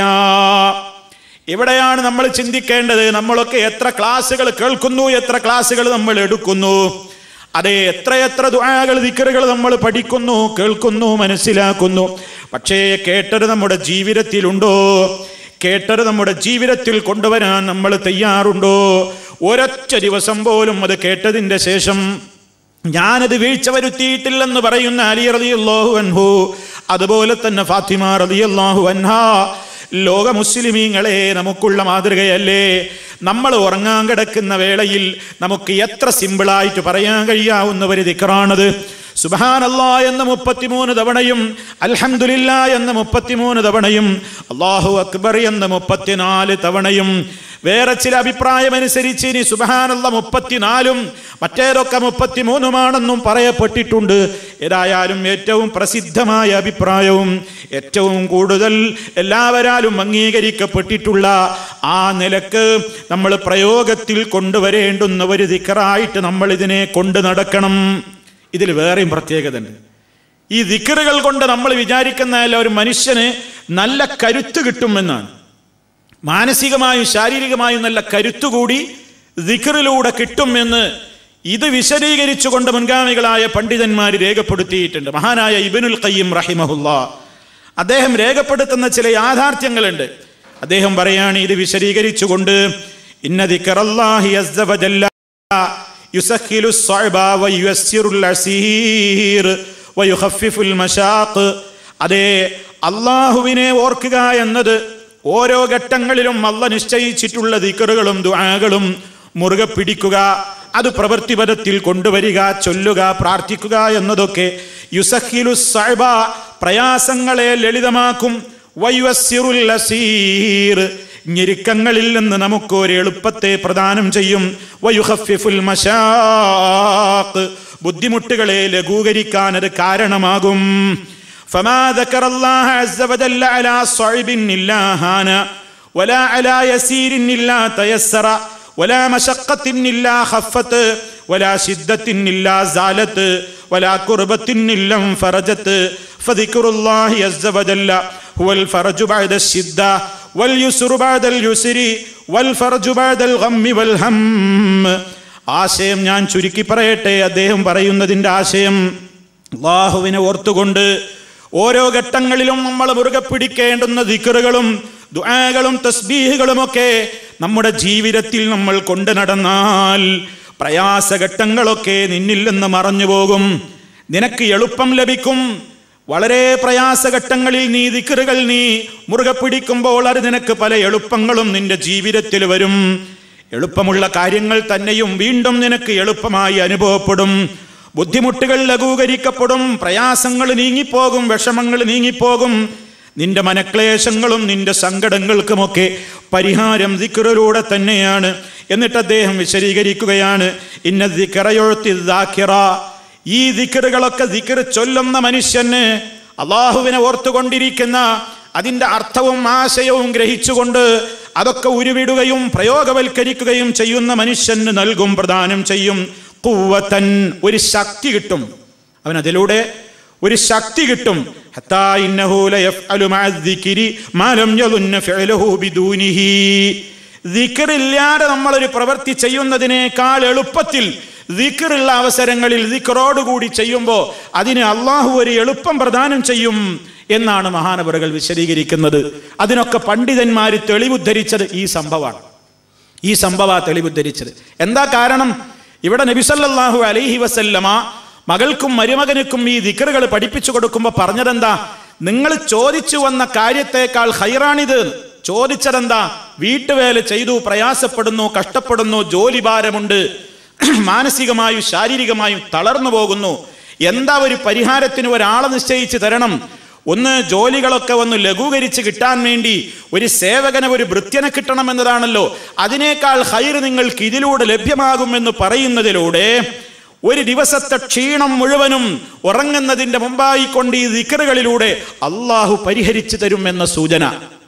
ഇവിടെയാണ് നമ്മൾ ചിന്തിക്കേണ്ടത്. നമ്മളൊക്കെ എത്ര ക്ലാസ്സുകൾ കേൾക്കുന്നു, എത്ര ക്ലാസ്സുകൾ നമ്മൾ എടുക്കുന്നു. അതെ, എത്രയെത്ര ദുആകൾ ദിക്റുകൾ നമ്മൾ പഠിക്കുന്നു, കേൾക്കുന്നു, മനസ്സിലാക്കുന്നു. പക്ഷേ കേട്ടത് നമ്മുടെ ജീവിതത്തിലുണ്ടോ? കേട്ടത് നമ്മുടെ ജീവിതത്തിൽ കൊണ്ടുവരാൻ നമ്മൾ തയ്യാറുണ്ടോ? ഒരൊറ്റ ദിവസം പോലും അത് കേട്ടതിൻ്റെ ശേഷം ഞാനത് വീഴ്ച വരുത്തിയിട്ടില്ലെന്ന് പറയുന്ന അലി റളിയല്ലാഹു അൻഹു, അതുപോലെ തന്നെ ഫാത്തിമ റളിയല്ലാഹു അൻഹാ, ലോക മുസ്ലിമീങ്ങളെ നമുക്കുള്ള മാതൃകയല്ലേ? നമ്മൾ ഉറങ്ങാൻ കിടക്കുന്ന വേളയിൽ നമുക്ക് എത്ര സിമ്പിളായിട്ട് പറയാൻ കഴിയാവുന്ന ഒരു ദിക്റാണത്. സുബ്ഹാനല്ലാഹ് എന്ന മുപ്പത്തിമൂന്ന് തവണയും അൽഹംദുലില്ലാഹ് എന്ന മുപ്പത്തിമൂന്ന് തവണയും അല്ലാഹു അക്ബർ എന്ന മുപ്പത്തിനാല് തവണയും. വേറെ ചില അഭിപ്രായമനുസരിച്ച് ഇനി സുബ്ഹാനല്ലാഹ് മുപ്പത്തിനാലും മറ്റേതൊക്കെ മുപ്പത്തിമൂന്നുമാണെന്നും പറയപ്പെട്ടിട്ടുണ്ട്. ഏതായാലും ഏറ്റവും പ്രസിദ്ധമായ അഭിപ്രായവും ഏറ്റവും കൂടുതൽ എല്ലാവരാലും അംഗീകരിക്കപ്പെട്ടിട്ടുള്ള ആ നിലക്ക് നമ്മൾ പ്രയോഗത്തിൽ കൊണ്ടുവരേണ്ടുന്ന ഒരു ദിക്റായിട്ട് നമ്മൾ ഇതിനെ കൊണ്ട് നടക്കണം. ഇതിൽ വേറെയും പ്രത്യേകത ഉണ്ട്. ഈ ദിക്റുകൾ കൊണ്ട് നമ്മൾ വിചാരിക്കുന്ന ഒരു മനുഷ്യന് നല്ല കരുത്ത് കിട്ടുമെന്നാണ്. മാനസികമായും ശാരീരികമായും നല്ല കരുത്തുകൂടി ദിക്റിലൂടെ കിട്ടുമെന്ന് ഇത് വിശദീകരിച്ചുകൊണ്ട് മുൻഗാമികളായ പണ്ഡിതന്മാർ രേഖപ്പെടുത്തിയിട്ടുണ്ട്. മഹാനായ ഇബ്നുൽ ഖയ്യിം റഹിമഹുല്ലാഹ് അദ്ദേഹം രേഖപ്പെടുത്തുന്ന ചില യാഥാർത്ഥ്യങ്ങളുണ്ട്. അദ്ദേഹം പറയാണ് ഇത് വിശദീകരിച്ചുകൊണ്ട്, ഇന്ന ദിക്റല്ലാഹി അസ്സ വജല്ല യുസഖിലു സ്സഅബ വയുയസ്സിറുൽ അസീർ വയുഖഫിഫുൽ മശാഖ്. അതേ, അല്ലാഹുവിനെ ഓർക്കുക എന്നത് ഓരോ ഘട്ടങ്ങളിലും അല്ലാഹ് നിശ്ചയിച്ചിട്ടുള്ള ദിക്റുകളും ദുആകളും മുറുകെ പിടിക്കുക, അത് പ്രവൃത്തിപദത്തിൽ കൊണ്ടുവരിക, ചൊല്ലുക, പ്രാർത്ഥിക്കുക എന്നതൊക്കെ യുസഖിലു സ്സഅബ പ്രയാസങ്ങളെ ലളിതമാക്കും, വയുയസ്സിറുൽ അസീർ ഞെരുക്കങ്ങളിൽ നിന്ന് നമുക്ക് ഒരു എളുപ്പത്തെ പ്രദാനം ചെയ്യും, വയുഖഫിഫുൽ മശാഖ് ബുദ്ധിമുട്ടുകളെ ലഘൂകരിക്കാൻ അത് കാരണമാകും. ഫമാ ദക്കറല്ലാഹ അസ്സ വജല്ല അലാ സ്വഅബിൻ ഇല്ലാ ഹാന വലാ അലാ യസീരിൻ ഇല്ലാ തയസ്സറ വലാ മശഖത്തിൻ ഇല്ലാ ഖഫത്ത് വലാ ശിദ്ദത്തിൻ ഇല്ലാ സാലത്ത് വലാ ഖുർബത്തിൻ ഇല്ലാ ഫറജത്ത് ഫദിക്റുല്ലാഹി അസ്സ വജല്ല ഹുവൽ ഫറജു ബഅദ ശിദ്ദ വൽ യുസ്റു ബഅദൽ യുസ്രി വൽ ഫറജു ബഅദൽ ഗമ്മി വൽ ഹം. ആശയം ഞാൻ ചുരുക്കി പറയട്ടെ. അദ്ദേഹം പറയുന്നതിൻ്റെ ആശയം, അല്ലാഹുവിനെ ഓർത്തുകൊണ്ട് ഓരോ ഘട്ടങ്ങളിലും നമ്മൾ മുറുകെ പിടിക്കേണ്ടുന്ന ദിക്റുകളും ദുആകളും തസ്ബീഹുകളുമൊക്കെ നമ്മുടെ ജീവിതത്തിൽ നമ്മൾ കൊണ്ടു നടന്നാൽ പ്രയാസഘട്ടങ്ങളൊക്കെ നിന്നിൽ നിന്ന് മറഞ്ഞു പോകും, നിനക്ക് എളുപ്പം ലഭിക്കും. വളരെ പ്രയാസഘട്ടങ്ങളിൽ നീ ദിക്റുകൾ നീ മുറുകെ പിടിക്കുമ്പോൾ അത് നിനക്ക് പല എളുപ്പങ്ങളും നിന്റെ ജീവിതത്തിൽ വരും. എളുപ്പമുള്ള കാര്യങ്ങൾ തന്നെയും വീണ്ടും നിനക്ക് എളുപ്പമായി അനുഭവപ്പെടും. ബുദ്ധിമുട്ടുകൾ ലഘൂകരിക്കപ്പെടും, പ്രയാസങ്ങൾ നീങ്ങിപ്പോകും, വിഷമങ്ങൾ നീങ്ങിപ്പോകും. നിന്റെ മനക്ലേശങ്ങളും നിന്റെ സങ്കടങ്ങൾക്കുമൊക്കെ പരിഹാരം ദിക്റിലൂടെ തന്നെയാണ്. എന്നിട്ട് അദ്ദേഹം വിശദീകരിക്കുകയാണ്, ഇന്ന ദിക്റ യുഅ്തി ദാക്കിറ. ഈ ദിക്റുകളൊക്കെ ദിക്ർ ചൊല്ലുന്ന മനുഷ്യന്, അള്ളാഹുവിനെ ഓർത്തുകൊണ്ടിരിക്കുന്ന, അതിൻ്റെ അർത്ഥവും ആശയവും ഗ്രഹിച്ചുകൊണ്ട് അതൊക്കെ ഉരുവിടുകയും പ്രയോഗവൽക്കരിക്കുകയും ചെയ്യുന്ന മനുഷ്യന് നൽകും, പ്രദാനം ചെയ്യും. ഖുവ്വതൻ, ഒരു ശക്തി കിട്ടും, അവനതിലൂടെ ഒരു ശക്തി കിട്ടും. ഹത്താ ഇന്നഹു ലയഫ്അലു മഅ ദിക്രി മാ ലം യളുന്ന ഫഅലഹു ബിദൂനിഹി. ദിക്റില്ലാതെ നമ്മളൊരു പ്രവൃത്തി ചെയ്യുന്നതിനേക്കാൾ എളുപ്പത്തിൽ ദിക്റുള്ള അവസരങ്ങളിൽ ദിക്റോടുകൂടി ചെയ്യുമ്പോൾ അതിന് അള്ളാഹു ഒരു എളുപ്പം പ്രദാനം ചെയ്യും എന്നാണ് മഹാനവറുകൾ വിശദീകരിക്കുന്നത്. അതിനൊക്കെ പണ്ഡിതന്മാർ തെളിവുദ്ധരിച്ചത് ഈ സംഭവമാണ്. ഈ സംഭവ തെളിവുദ്ധരിച്ചത് എന്താ കാരണം? ഇവിടെ നബി സല്ലല്ലാഹു അലൈഹി വസല്ലമ മകൾക്കും മരുമകനുക്കും ഈ ദിക്റുകൾ പഠിപ്പിച്ചു കൊടുക്കുമ്പോൾ പറഞ്ഞതെന്താ? നിങ്ങൾ ചോദിച്ചു വന്ന കാര്യത്തേക്കാൾ ഖൈറാണിത്. ചോദിച്ചതെന്താ? വീട്ടുവേല ചെയ്തു, പ്രയാസപ്പെടുന്നു, കഷ്ടപ്പെടുന്നു, ജോലിഭാരമുണ്ട്, മാനസികമായും ശാരീരികമായും തളർന്നു പോകുന്നു, എന്താ ഒരു പരിഹാരത്തിന് ഒരാളെ നിശ്ചയിച്ച് തരണം, ഒന്ന് ജോലികളൊക്കെ ഒന്ന് ലഘൂകരിച്ച് കിട്ടാൻ വേണ്ടി ഒരു സേവകനെ, ഒരു ഭൃത്യനെ കിട്ടണമെന്നതാണല്ലോ. അതിനേക്കാൾ ഖൈർ നിങ്ങൾക്ക് ഇതിലൂടെ ലഭ്യമാകുമെന്ന് പറയുന്നതിലൂടെ ഒരു ദിവസത്തെ ക്ഷീണം മുഴുവനും ഉറങ്ങുന്നതിൻ്റെ മുമ്പായിക്കൊണ്ട് ഈ ദിക്റുകളിലൂടെ അള്ളാഹു പരിഹരിച്ചു തരുമെന്ന സൂചന.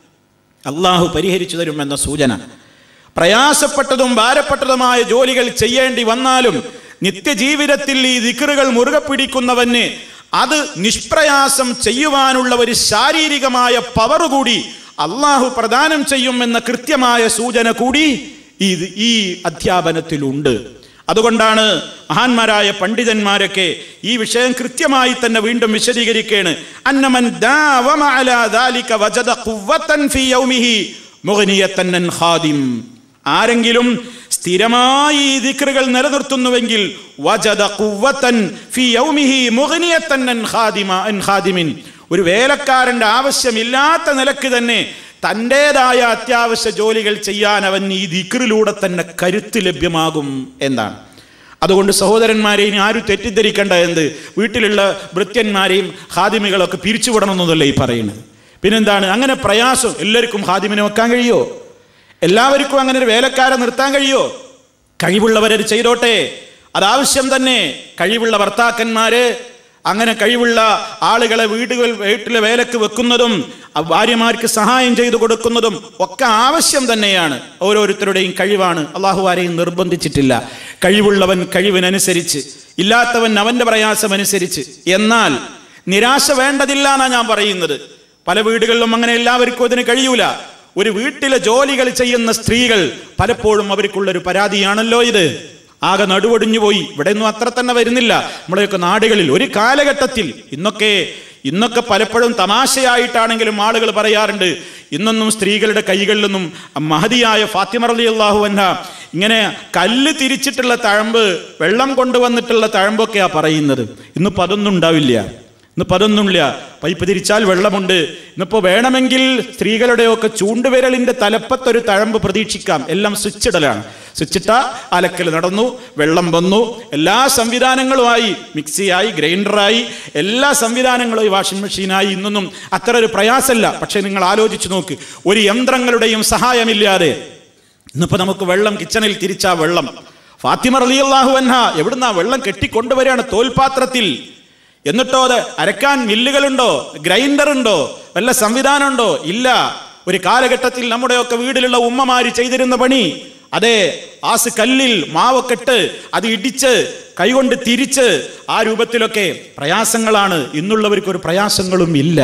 അള്ളാഹു പരിഹരിച്ചു തരുമെന്ന സൂചന. പ്രയാസപ്പെട്ടതും ഭാരപ്പെട്ടതുമായ ജോലികൾ ചെയ്യേണ്ടി വന്നാലും നിത്യജീവിതത്തിൽ ഈ ദിക്റുകൾ മുറുകെ പിടിക്കുന്നവന് അത് നിഷ്പ്രയാസം ചെയ്യുവാനുള്ള ഒരു ശാരീരികമായ പവർ കൂടി അള്ളാഹു പ്രദാനം ചെയ്യുമെന്ന കൃത്യമായ സൂചന കൂടി ഈ ഈ അധ്യാപനത്തിലുണ്ട്. അതുകൊണ്ടാണ് മഹാന്മാരായ പണ്ഡിതന്മാരൊക്കെ ഈ വിഷയം കൃത്യമായി തന്നെ വീണ്ടും വിശദീകരിക്കുകയാണ്. അന്നമൻ ദാവമ അലാ ദാലിക വജദ ഖുവ്വതൻ ഫീ യൗമിഹി മുഗ്നിയതൻ അൻ ഖാദിം. ആരെങ്കിലും സ്ഥിരമായി ഈ ദിക്റുകൾ നിലനിർത്തുന്നുവെങ്കിൽ വജദ ഖുവ്വതൻ ഫീ യൗമിഹി മുഗ്നിയതൻ അൻ ഖാദിമ അൻ ഖാദിമിൻ, ഒരു വേലക്കാരന്റെ ആവശ്യമില്ലാത്ത നിലക്ക് തന്നെ തൻ്റെതായ അത്യാവശ്യ ജോലികൾ ചെയ്യാൻ അവൻ ഈ ദിക്റിലൂടെ തന്നെ കരുത്ത് ലഭ്യമാകും എന്നാണ്. അതുകൊണ്ട് സഹോദരന്മാരെ, ഇനി ആരും തെറ്റിദ്ധരിക്കേണ്ട എന്ത് വീട്ടിലുള്ള ഭൃത്യന്മാരെയും ഖാദിമികളൊക്കെ പിരിച്ചുവിടണമെന്നല്ലേ ഈ പറയുന്നത്. പിന്നെന്താണ് അങ്ങനെ പ്രയാസം? എല്ലാവർക്കും ഖാദിമിനെ വെക്കാൻ കഴിയോ? എല്ലാവർക്കും അങ്ങനെ ഒരു വേലക്കാരെ നിർത്താൻ കഴിയോ? കഴിവുള്ളവരത് ചെയ്തോട്ടെ, അതാവശ്യം തന്നെ. കഴിവുള്ള ഭർത്താക്കന്മാര് അങ്ങനെ കഴിവുള്ള ആളുകളെ വീടുകൾ വീട്ടിലെ വേലക്ക് വെക്കുന്നതും ഭാര്യമാർക്ക് സഹായം ചെയ്തു കൊടുക്കുന്നതും ഒക്കെ ആവശ്യം തന്നെയാണ്. ഓരോരുത്തരുടെയും കഴിവാണ്. അള്ളാഹു ആരെയും നിർബന്ധിച്ചിട്ടില്ല. കഴിവുള്ളവൻ കഴിവിനനുസരിച്ച്, ഇല്ലാത്തവൻ അവൻ്റെ പ്രയാസം അനുസരിച്ച്. എന്നാൽ നിരാശ വേണ്ടതില്ല എന്നാണ് ഞാൻ പറയുന്നത്. പല വീടുകളിലും അങ്ങനെ എല്ലാവർക്കും അതിന് കഴിയൂല. ഒരു വീട്ടിലെ ജോലികൾ ചെയ്യുന്ന സ്ത്രീകൾ പലപ്പോഴും അവർക്കുള്ളൊരു പരാതിയാണല്ലോ ഇത്. ആകെ നടുവൊടിഞ്ഞു പോയി. ഇവിടെ ഒന്നും അത്ര തന്നെ വരുന്നില്ല. നമ്മുടെയൊക്കെ നാടുകളിൽ ഒരു കാലഘട്ടത്തിൽ, ഇന്നൊക്കെ ഇന്നൊക്കെ പലപ്പോഴും തമാശയായിട്ടാണെങ്കിലും ആളുകൾ പറയാറുണ്ട്, ഇന്നൊന്നും സ്ത്രീകളുടെ കൈകളിലൊന്നും മഹദിയായ ഫാത്തിമ റളിയല്ലാഹു അൻഹ ഇങ്ങനെ കല്ല് തിരിച്ചിട്ടുള്ള തഴമ്പ്, വെള്ളം കൊണ്ടുവന്നിട്ടുള്ള തഴമ്പൊക്കെയാ പറയുന്നത്. ഇന്നിപ്പോൾ അതൊന്നും ഉണ്ടാവില്ല. ഇന്നിപ്പോൾ അതൊന്നുമില്ല. പൈപ്പ് തിരിച്ചാൽ വെള്ളമുണ്ട്. ഇന്നിപ്പോൾ വേണമെങ്കിൽ സ്ത്രീകളുടെയൊക്കെ ചൂണ്ടുവിരലിൻ്റെ തലപ്പത്തൊരു തഴമ്പ് പ്രതീക്ഷിക്കാം. എല്ലാം സ്വിച്ചിടലാണ്. സ്വിച്ചിട്ട അലക്കൽ നടന്നു, വെള്ളം വന്നു, എല്ലാ സംവിധാനങ്ങളുമായി, മിക്സിയായി, ഗ്രൈൻഡറായി, എല്ലാ സംവിധാനങ്ങളുമായി, വാഷിംഗ് മെഷീനായി. ഇന്നൊന്നും അത്ര ഒരു പ്രയാസമല്ല. പക്ഷേ നിങ്ങൾ ആലോചിച്ച് നോക്ക്, ഒരു യന്ത്രങ്ങളുടെയും സഹായമില്ലാതെ ഇന്നിപ്പോൾ നമുക്ക് വെള്ളം കിച്ചണിൽ തിരിച്ചാ വെള്ളം. ഫാത്തിമ റളിയല്ലാഹു അൻഹ എവിടുന്നാ വെള്ളം കെട്ടിക്കൊണ്ടുവരികയാണ് തോൽപാത്രത്തിൽ. എന്നിട്ടോ അത് അരക്കാൻ മില്ലുകളുണ്ടോ, ഗ്രൈൻഡർ ഉണ്ടോ, വല്ല സംവിധാനം ഉണ്ടോ? ഇല്ല. ഒരു കാലഘട്ടത്തിൽ നമ്മുടെയൊക്കെ വീട്ടിലുള്ള ഉമ്മമാര് ചെയ്തിരുന്ന പണി, അതെ, ആസ് കല്ലിൽ മാവൊക്കെ ഇട്ട് അത് ഇടിച്ച് കൈകൊണ്ട് തിരിച്ച് ആ രൂപത്തിലൊക്കെ പ്രയാസങ്ങളാണ്. ഇന്നുള്ളവർക്ക് ഒരു പ്രയാസങ്ങളും ഇല്ല.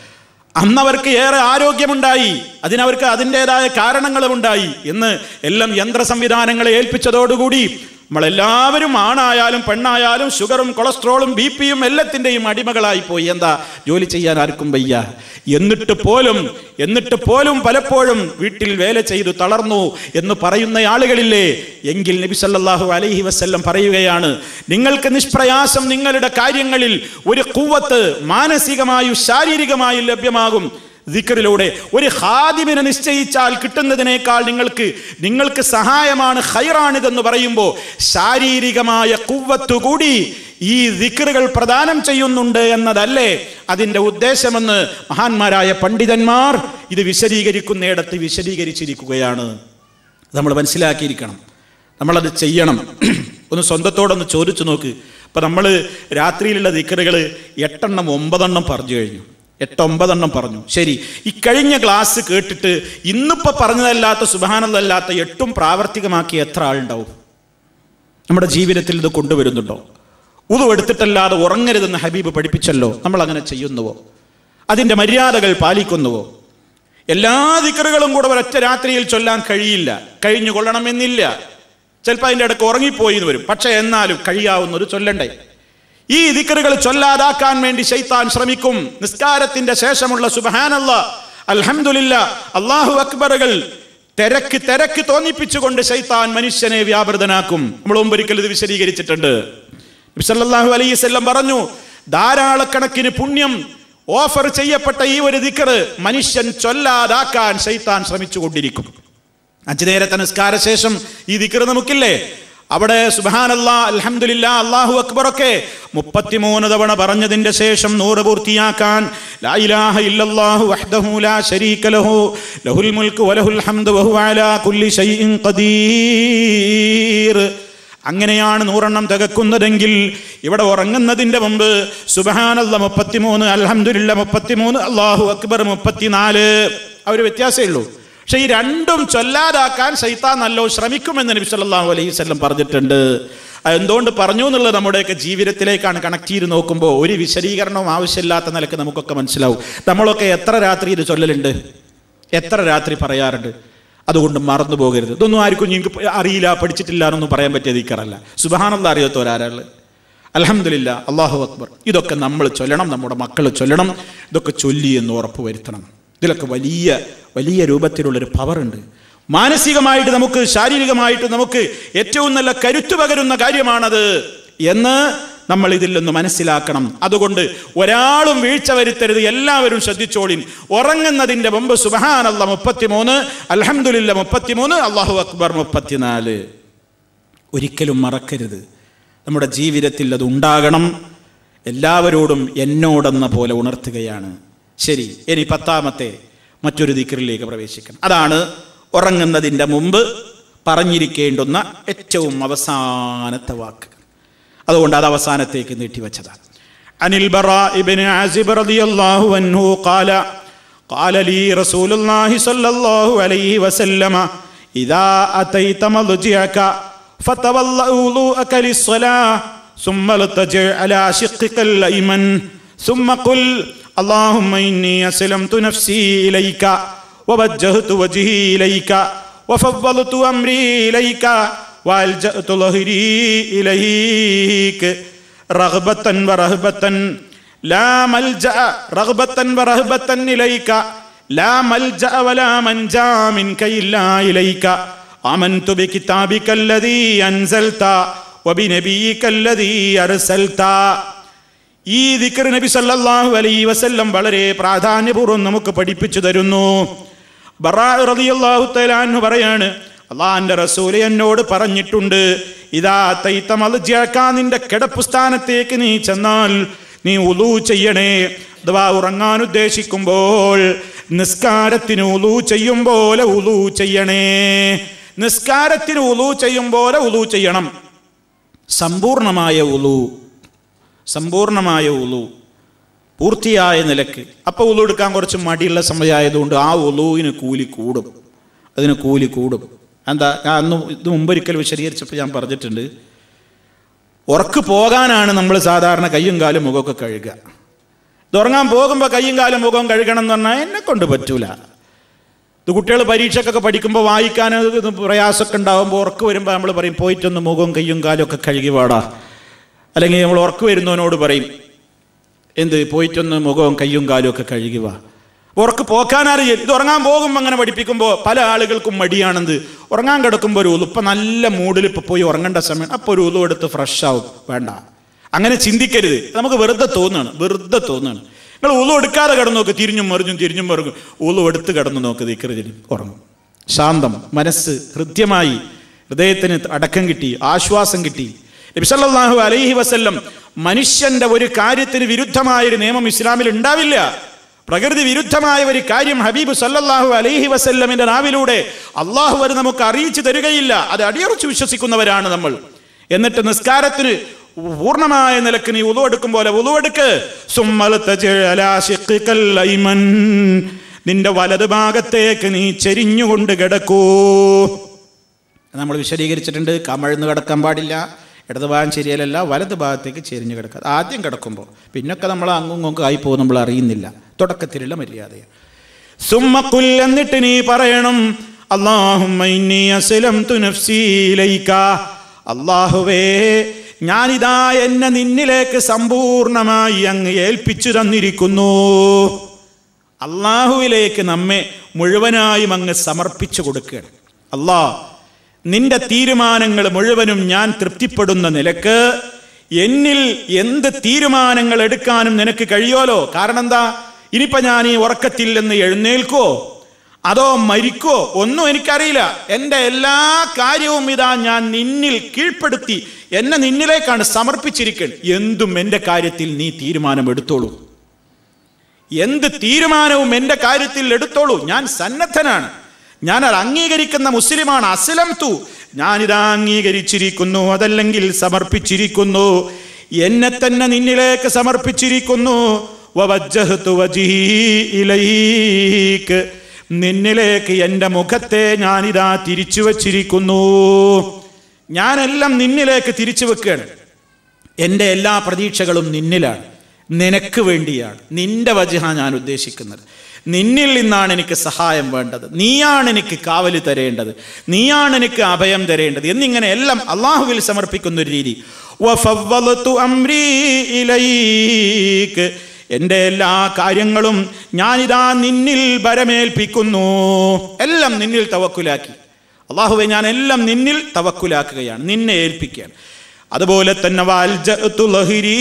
അന്നവർക്ക് ഏറെ ആരോഗ്യമുണ്ടായി, അതിനവർക്ക് അതിൻ്റെതായ കാരണങ്ങളും ഉണ്ടായി. ഇന്ന് എല്ലാം യന്ത്ര സംവിധാനങ്ങളെ ഏൽപ്പിച്ചതോടുകൂടി നമ്മളെല്ലാവരും, ആണായാലും പെണ്ണായാലും, ഷുഗറും കൊളസ്ട്രോളും ബി പിയും എല്ലാത്തിൻ്റെയും അടിമകളായി പോയി. എന്താ ജോലി ചെയ്യാൻ ആർക്കും വയ്യ. എന്നിട്ട് പോലും എന്നിട്ട് പോലും പലപ്പോഴും വീട്ടിൽ വേല ചെയ്തു തളർന്നു എന്ന് പറയുന്ന ആളുകളില്ലേ? എങ്കിൽ നബി സല്ലല്ലാഹു അലൈഹി വസല്ലം പറയുകയാണ്, നിങ്ങൾക്ക് നിഷ്പ്രയാസം നിങ്ങളുടെ കാര്യങ്ങളിൽ ഒരു ഖുവത്ത് മാനസികമായും ശാരീരികമായും ലഭ്യമാകും. ദിക്റിലൂടെ ഒരു ഖാദിമിനെ നിശ്ചയിച്ചാൽ കിട്ടുന്നതിനേക്കാൾ നിങ്ങൾക്ക് നിങ്ങൾക്ക് സഹായമാണ്, ഖൈറാണിതെന്ന് പറയുമ്പോൾ ശാരീരികമായ ഖുവ്വത്ത് കൂടി ഈ ദിക്റുകൾ പ്രദാനം ചെയ്യുന്നുണ്ട് എന്നതല്ലേ അതിൻ്റെ ഉദ്ദേശമെന്ന് മഹാന്മാരായ പണ്ഡിതന്മാർ ഇത് വിശദീകരിക്കുന്നിടത്ത് വിശദീകരിച്ചിരിക്കുകയാണ്. നമ്മൾ മനസ്സിലാക്കിയിരിക്കണം, നമ്മളത് ചെയ്യണം. ഒന്ന് സ്വന്തത്തോടൊന്ന് ചോദിച്ചു നോക്ക്. ഇപ്പം നമ്മൾ രാത്രിയിലുള്ള ദിക്റുകൾ എട്ടെണ്ണം ഒമ്പതെണ്ണം പറഞ്ഞു കഴിഞ്ഞു. എട്ടൊമ്പതെണ്ണം പറഞ്ഞു. ശരി, ഈ കഴിഞ്ഞ ക്ലാസ് കേട്ടിട്ട് ഇന്നിപ്പോൾ പറഞ്ഞതല്ലാത്ത സുബ്ഹാനല്ലാഹ് എട്ടും പ്രാവർത്തികമാക്കി എത്ര ആളുണ്ടാവും? നമ്മുടെ ജീവിതത്തിൽ ഇത് കൊണ്ടുവരുന്നുണ്ടോ? ഉദു എടുത്തിട്ടല്ലാതെ ഉറങ്ങരുതെന്ന് ഹബീബ് പഠിപ്പിച്ചല്ലോ. നമ്മൾ അങ്ങനെ ചെയ്യുന്നുവോ? അതിൻ്റെ മര്യാദകൾ പാലിക്കുന്നുവോ? എല്ലാ ദിക്റുകളും കൂടെ ഒരൊറ്റ രാത്രിയിൽ ചൊല്ലാൻ കഴിയില്ല, കഴിഞ്ഞു കൊള്ളണമെന്നില്ല. ചിലപ്പോൾ അതിൻ്റെ ഇടയ്ക്ക് ഉറങ്ങിപ്പോയി എന്ന് വരും. പക്ഷേ എന്നാലും കഴിയാവുന്നൊരു ചൊല്ലണ്ടേ? ഈ ദിക്റുകൾ ചൊല്ലാതാക്കാൻ വേണ്ടി ശൈത്താൻ ശ്രമിക്കും. നിസ്കാരത്തിന്റെ ശേഷമുള്ള സുബ്ഹാനല്ലാഹ്, അൽഹംദുലില്ലാഹ്, അല്ലാഹു അക്ബറുകൾ തിരക്ക് തിരക്ക് തോന്നിപ്പിച്ചുകൊണ്ട് ശൈത്താൻ മനുഷ്യനെ വ്യാപൃതനാക്കും. നമ്മൾ മുമ്പ് ഒരിക്കൽ ഇത് വിശദീകരിച്ചിട്ടുണ്ട്. നബി സല്ലല്ലാഹു അലൈഹി വസല്ലം പറഞ്ഞു, ധാരാളക്കണക്കിന് പുണ്യം ഓഫർ ചെയ്യപ്പെട്ട ഈ ഒരു ദിക്റ് മനുഷ്യൻ ചൊല്ലാതാക്കാൻ ശൈത്താൻ ശ്രമിച്ചുകൊണ്ടിരിക്കും. അഞ്ചു നേരത്തെ നിസ്കാര ശേഷം ഈ ദിക്റ് നമുക്കില്ലേ? അവിടെ സുബ്ഹാനല്ലാഹ്, അൽഹംദുലില്ലാഹ്, അല്ലാഹു അക്ബർ ഒക്കെ മുപ്പത്തിമൂന്ന് തവണ പറഞ്ഞതിന്റെ ശേഷം നൂറ് പൂർത്തിയാക്കാൻ ലാ ഇലാഹ ഇല്ലല്ലാഹു വഹ്ദഹു ലാ ശരീക ലഹു ലഹുൽ മുൽക്കു വലഹുൽ ഹംദു വഹുവ അലാ കുല്ലി ശൈഇൻ ഖദീർ. അങ്ങനെയാണ് നൂറെണ്ണം തികക്കുന്നതെങ്കിൽ ഇവിടെ ഉറങ്ങുന്നതിന്റെ മുമ്പ് സുബ്ഹാനല്ലാഹ് മുപ്പത്തിമൂന്ന്, അൽഹംദുലില്ലാഹ് മുപ്പത്തിമൂന്ന്, അല്ലാഹു അക്ബർ മുപ്പത്തിനാല്. ആ ഒരു വ്യത്യാസമേ ഉള്ളൂ. പക്ഷെ ഈ രണ്ടും ചൊല്ലാതാക്കാൻ ശൈത്താൻ നല്ലോ ശ്രമിക്കുമെന്ന് നബി സല്ലല്ലാഹു അലൈഹി വസല്ലം പറഞ്ഞിട്ടുണ്ട്. എന്തുകൊണ്ട് പറഞ്ഞു എന്നുള്ളത് നമ്മുടെയൊക്കെ ജീവിതത്തിലേക്കാണ് കണക്ട് ചെയ്ത് നോക്കുമ്പോൾ ഒരു വിശദീകരണവും ആവശ്യമില്ലാത്ത നിലക്ക് നമുക്കൊക്കെ മനസ്സിലാവും. നമ്മളൊക്കെ എത്ര രാത്രി ഇത് ചൊല്ലലുണ്ട്, എത്ര രാത്രി പറയാറുണ്ട്. അതുകൊണ്ട് മറന്നു പോകരുത്. ഇതൊന്നും ആർക്കും നിങ്ങൾക്ക് അറിയില്ല, പഠിച്ചിട്ടില്ല എന്നൊന്നും പറയാൻ പറ്റിയ ദിക്റല്ല. സുബ്ഹാനല്ലാഹ് അറിയാത്തവരാരാള്, അൽഹംദുലില്ലാഹ്, അല്ലാഹു അക്ബർ, ഇതൊക്കെ നമ്മൾ ചൊല്ലണം, നമ്മുടെ മക്കൾ ചൊല്ലണം. ഇതൊക്കെ ചൊല്ലി എന്ന് ഉറപ്പ് വരുത്തണം. ഇതിലൊക്കെ വലിയ വലിയ രൂപത്തിലുള്ളൊരു പവറുണ്ട്. മാനസികമായിട്ട് നമുക്ക്, ശാരീരികമായിട്ട് നമുക്ക് ഏറ്റവും നല്ല കരുത്തു പകരുന്ന കാര്യമാണത് എന്ന് നമ്മൾ ഇതിൽ നിന്ന് മനസ്സിലാക്കണം. അതുകൊണ്ട് ഒരാളും വീഴ്ച വരുത്തരുത്, എല്ലാവരും ശ്രദ്ധിച്ചോളിൻ. ഉറങ്ങുന്നതിന്റെ മുമ്പ് സുബ്ഹാനല്ലാഹ് മുപ്പത്തിമൂന്ന്, അൽഹംദുലില്ലാഹ് മുപ്പത്തിമൂന്ന്, അല്ലാഹു അക്ബർ മുപ്പത്തിനാല്. ഒരിക്കലും മറക്കരുത്. നമ്മുടെ ജീവിതത്തിൽ അത് ഉണ്ടാകണം. എല്ലാവരോടും എന്നോടെന്ന പോലെ ഉണർത്തുകയാണ്. ശരി, ഇനി പത്താമത്തെ മറ്റൊരു ദിക്റിലേക്ക് പ്രവേശിക്കണം. അതാണ് ഉറങ്ങുന്നതിൻ്റെ മുമ്പ് പറഞ്ഞിരിക്കേണ്ടുന്ന ഏറ്റവും അവസാനത്തെ വാക്ക്. അതുകൊണ്ട് അത് അവസാനത്തേക്ക് നീട്ടിവെച്ചതാണ്. അനിൽ ബറാ ഇബ്നു ആസിബ് റളിയല്ലാഹു അൻഹു ഖാല ഖാല ലീ റസൂലുള്ളാഹി സ്വല്ലല്ലാഹു അലൈഹി വസല്ലമ ഇദാ അതൈത മദ്ജിഅക ഫതവല്ല വുളൂഅക ലിസ്സലാഹ് ثم التجئ على شقك الأيمن ثم قل اللهم إني أسلمت نفسي إليك ووجهت وجهي إليك وفوضت أمري إليك وألجأت ظهري إليك رغبة ورهبة لا ملجأ رغبة ورهبة إليك لا ملجأ ولا منجا منك إلا إليك آمنت بكتابك الذي أنزلت وبنبيك الذي أرسلت. ഈ ദിക്ർ നബി സല്ലല്ലാഹു അലൈഹി വസല്ലം വളരെ പ്രാധാന്യപൂർവ്വം നമുക്ക് പഠിപ്പിച്ചു തരുന്നു. ബറാ റളിയല്ലാഹു തആല അൻഹു പറയാണ്, അല്ലാഹുവിന്റെ റസൂൽ എന്നോട് പറഞ്ഞിട്ടുണ്ട്, ഇദാ തൈത മൽജിഅക, നിന്റെ കിടപ്പുസ്ഥാനത്തേക്ക് നീ ചെന്നാൽ നീ വുളൂ ചെയ്യണേ. അഥവാ ഉറങ്ങാൻ ഉദ്ദേശിക്കുമ്പോൾ നിസ്കാരത്തിന് വുളൂ ചെയ്യും പോലെ വുളൂ ചെയ്യണേ. നിസ്കാരത്തിന് വുളൂ ചെയ്യും പോലെ വുളൂ ചെയ്യണം. സമ്പൂർണമായ വുളൂ, സമ്പൂർണമായ വുളൂ, പൂർത്തിയായ നിലക്ക്. അപ്പോൾ വുളൂ എടുക്കാൻ കുറച്ച് മടിയുള്ള സമയമായതുകൊണ്ട് ആ വുളൂവിന് കൂലി കൂടും, അതിന് കൂലി കൂടും. എന്താ, ഞാൻ അന്ന് ഇത് മുമ്പൊരിക്കൽ വിശദീകരിച്ചപ്പോൾ ഞാൻ പറഞ്ഞിട്ടുണ്ട്, ഉറക്ക് പോകാനാണ് നമ്മൾ സാധാരണ കയ്യും കാലും മുഖമൊക്കെ കഴുകുക. ഇത് ഉറങ്ങാൻ പോകുമ്പോൾ കയ്യും കാലും മുഖവും കഴുകണം എന്ന് പറഞ്ഞാൽ എന്നെ കൊണ്ട് പറ്റൂല. ഇത് കുട്ടികൾ പരീക്ഷക്കൊക്കെ പഠിക്കുമ്പോൾ വായിക്കാൻ പ്രയാസമൊക്കെ ഉണ്ടാകുമ്പോൾ ഉറക്ക് വരുമ്പോൾ നമ്മൾ പറയും, പോയിട്ടൊന്ന് മുഖവും കയ്യും കാലും ഒക്കെ കഴുകി വാടാ. അല്ലെങ്കിൽ നമ്മൾ ഉറക്ക് വരുന്നവനോട് പറയും, എന്ത്, പോയിട്ടൊന്ന് മുഖവും കയ്യും കാലും ഒക്കെ കഴുകി വാ. ഉറക്ക് പോക്കാനറിയ. ഇത് ഉറങ്ങാൻ പോകുമ്പോൾ അങ്ങനെ പഠിപ്പിക്കുമ്പോൾ പല ആളുകൾക്കും മടിയാണെന്ത്, ഉറങ്ങാൻ കിടക്കുമ്പോൾ ഒരു ഉളു, ഇപ്പം നല്ല മൂഡിൽ ഇപ്പോൾ പോയി ഉറങ്ങേണ്ട സമയം, അപ്പോൾ ഒരു ഉളു എടുത്ത് ഫ്രഷ് ആവും. വേണ്ട, അങ്ങനെ ചിന്തിക്കരുത്. നമുക്ക് വെറുതെ തോന്നുകയാണ്, വെറുതെ തോന്നുകയാണ്. നിങ്ങൾ ഉളു എടുക്കാതെ കിടന്നു നോക്ക്, തിരിഞ്ഞും മറിഞ്ഞും തിരിഞ്ഞും മറിഞ്ഞും ഉളു എടുത്ത് കിടന്നു നോക്ക്, ദിക്റിൽ ഉറങ്ങും. ശാന്തം, മനസ്സ് ഹൃദ്യമായി, ഹൃദയത്തിന് അടക്കം കിട്ടി, ആശ്വാസം കിട്ടി. നബി സല്ലല്ലാഹു അലൈഹി വസല്ലം മനുഷ്യന്റെ ഒരു കാര്യത്തിന് വിരുദ്ധമായൊരു നിയമം ഇസ്ലാമിൽ ഉണ്ടാവില്ല. പ്രകൃതി വിരുദ്ധമായ ഒരു കാര്യം ഹബീബ് സല്ലല്ലാഹു അലൈഹി വസല്ലമിന്റെ നാവിലൂടെ അള്ളാഹു വരെ നമുക്ക് അറിയിച്ചു തരികയില്ല. അത് അടിയുറച്ച് വിശ്വസിക്കുന്നവരാണ് നമ്മൾ. എന്നിട്ട് നിസ്കാരത്തിന് പൂർണ്ണമായ നിലക്ക് നീ വുളു എടുക്കും പോലെ വുളു എടുക്ക്. സുമ്മൽ തജഅ അലാ ശിഖ്ഖികൽ അയ്മൻ, നിന്റെ വലത് ഭാഗത്തേക്ക് നീ ചെരിഞ്ഞുകൊണ്ട് കിടക്കൂ. നമ്മൾ വിശദീകരിച്ചിട്ടുണ്ട്. കമഴ്ന്ന് കിടക്കാൻ പാടില്ല, ഇടത് ഭാഗം ശരിയല്ല, വലത് ഭാഗത്തേക്ക് ചെരിഞ്ഞ് കിടക്കുക. ആദ്യം കിടക്കുമ്പോൾ, പിന്നൊക്കെ നമ്മൾ അങ്ങും ഇങ്ങൊക്കെ ആയിപ്പോകും, നമ്മൾ അറിയുന്നില്ല. തുടക്കത്തിലുള്ള മര്യാദയാണ്. സുമ്മ ഖുൽ, എന്നിട്ട് നീ പറയണം, അല്ലാഹുമ്മ ഇന്നി അസ്ലംതു നഫ്സി ഇലൈക, അല്ലാഹുവേ ഞാനിതാ എന്നെ നിന്നിലേക്ക് സമ്പൂർണമായി അങ്ങ് ഏൽപ്പിച്ചു തന്നിരിക്കുന്നു. അള്ളാഹുവിലേക്ക് നമ്മെ മുഴുവനായും അങ്ങ് സമർപ്പിച്ചു കൊടുക്കുകയാണ്. അല്ലാഹ്, നിന്റെ തീരുമാനങ്ങൾ മുഴുവനും ഞാൻ തൃപ്തിപ്പെടുന്ന നിലക്ക് എന്നിൽ എന്ത് തീരുമാനങ്ങൾ എടുക്കാനും നിനക്ക് കഴിയോലോ. കാരണം എന്താ, ഇനിയിപ്പോൾ ഞാൻ ഈ ഉറക്കത്തിൽ നിന്ന് എഴുന്നേൽക്കോ, അതോ മരിക്കോ ഒന്നും എനിക്കറിയില്ല. എൻ്റെ എല്ലാ കാര്യവും ഇതാ ഞാൻ നിന്നിൽ കീഴ്പ്പെടുത്തി, എന്നെ നിന്നിലേക്കാണ് സമർപ്പിച്ചിരിക്കുന്നത്. എന്തും എൻ്റെ കാര്യത്തിൽ നീ തീരുമാനം എടുത്തോളൂ, എന്ത് തീരുമാനവും എൻ്റെ കാര്യത്തിൽ എടുത്തോളൂ. ഞാൻ സന്നദ്ധനാണ്, ഞാൻ അത് അംഗീകരിക്കുന്ന മുസ്ലിമാണ്. അസ്ലം തു, ഞാനിതാ അംഗീകരിച്ചിരിക്കുന്നു, അതല്ലെങ്കിൽ സമർപ്പിച്ചിരിക്കുന്നു, എന്നെ തന്നെ നിന്നിലേക്ക് സമർപ്പിച്ചിരിക്കുന്നു. വവജ്ജഹ്തു വജ്ഹി ഇലൈക, നിന്നിലേക്ക് എൻ്റെ മുഖത്തെ ഞാനിതാ തിരിച്ചു വച്ചിരിക്കുന്നു. ഞാനെല്ലാം നിന്നിലേക്ക് തിരിച്ചു വെക്കുകയാണ്. എൻ്റെ എല്ലാ പ്രതീക്ഷകളും നിന്നിലാണ്, നിനക്ക് വേണ്ടിയാണ്. നിന്റെ വജ്ഹ ഞാൻ ഉദ്ദേശിക്കുന്നത്. നിന്നിൽ നിന്നാണ് എനിക്ക് സഹായം വേണ്ടത്, നീയാണ് എനിക്ക് കാവല് തരേണ്ടത്, നീയാണ് എനിക്ക് അഭയം തരേണ്ടത് എന്നിങ്ങനെ എല്ലാം അള്ളാഹുവിൽ സമർപ്പിക്കുന്ന ഒരു രീതി. വഫവ്വൽതു അംരി ഇലൈക, എൻ്റെ എല്ലാ കാര്യങ്ങളും ഞാനിതാ നിന്നിൽ ബരമേൽപ്പിക്കുന്നു. എല്ലാം നിന്നിൽ തവക്കുലാക്കി. അള്ളാഹുവെ, ഞാൻ എല്ലാം നിന്നിൽ തവക്കുലാക്കുകയാണ്, നിന്നെ ഏൽപ്പിക്കുകയാണ്. അതുപോലെ തന്നെ വൽജഅതു ലഹരി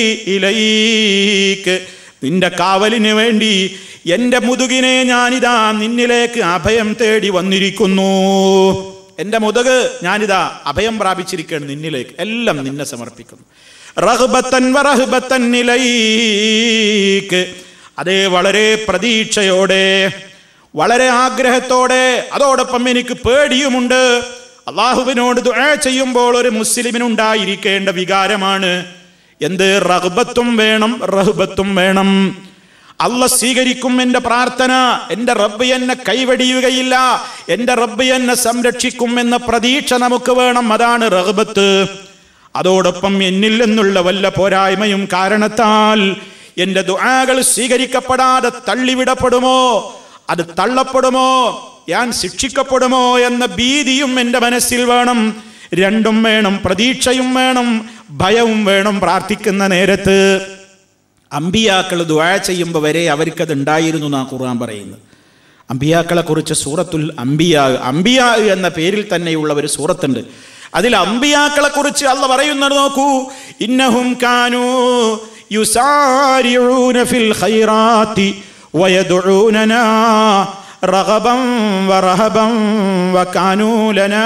ഇലൈക, നിന്റെ കാവലിന് വേണ്ടി എൻ്റെ മുതുകിനെ ഞാനിതാ നിന്നിലേക്ക് അഭയം തേടി വന്നിരിക്കുന്നു. എൻ്റെ മുതുക് ഞാനിതാ അഭയം പ്രാപിച്ചിരിക്കുകയാണ് നിന്നിലേക്ക്, എല്ലാം നിന്നെ സമർപ്പിക്കുന്നു. റഗ്ബത്തൻ വറഹ്ബത്തൻ ഇലൈക, അതേ വളരെ പ്രതീക്ഷയോടെ, വളരെ ആഗ്രഹത്തോടെ, അതോടൊപ്പം എനിക്ക് പേടിയുമുണ്ട്. അള്ളാഹുവിനോട് ദുആ ചെയ്യുമ്പോൾ ഒരു മുസ്ലിമിനുണ്ടായിരിക്കേണ്ട വികാരമാണ് എന്ത്? റഗ്ബത്തും വേണം, റഹ്ബത്തും വേണം. അള്ളാഹ് സ്വീകരിക്കും എൻ്റെ പ്രാർത്ഥന, എൻ്റെ റബ്ബ് എന്നെ കൈവെടിയുകയില്ല, എൻ്റെ റബ്ബ് എന്നെ സംരക്ഷിക്കും എന്ന പ്രതീക്ഷ നമുക്ക് വേണം. അതാണ് റഗ്ബത്ത്. അതോടൊപ്പം എന്നിൽ നിന്നുള്ള വല്ല പോരായ്മയും കാരണത്താൽ എൻ്റെ ദുആകൾ സ്വീകരിക്കപ്പെടാതെ തള്ളിവിടപ്പെടുമോ, അത് തള്ളപ്പെടുമോ, ഞാൻ ശിക്ഷിക്കപ്പെടുമോ എന്ന ഭീതിയും എൻ്റെ മനസ്സിൽ വേണം. രണ്ടും വേണം, പ്രതീക്ഷയും വേണം, ഭയവും വേണം. പ്രാർത്ഥിക്കുന്ന നേരത്ത് അമ്പിയാക്കൾ ദുആ ചെയ്യുമ്പോൾ വരെ അവർക്കത് ഉണ്ടായിരുന്നു എന്നാണ് ഖുർആൻ പറയുന്നത്. അമ്പിയാക്കളെ കുറിച്ച് സൂറത്തുൽ അംബിയാ, അംബിയാ എന്ന പേരിൽ തന്നെയുള്ള ഒരു സൂറത്തുണ്ട്. അതിൽ അമ്പിയാക്കളെ കുറിച്ച് അല്ലാഹ് പറയുന്നത് നോക്കൂ, ഇന്നഹും കാനൂ യുസാരിഊന ഫിൽ ഖൈറാത്തി വയദഊനനാ റഗബൻ വറഹബൻ വകാനൂ ലനാ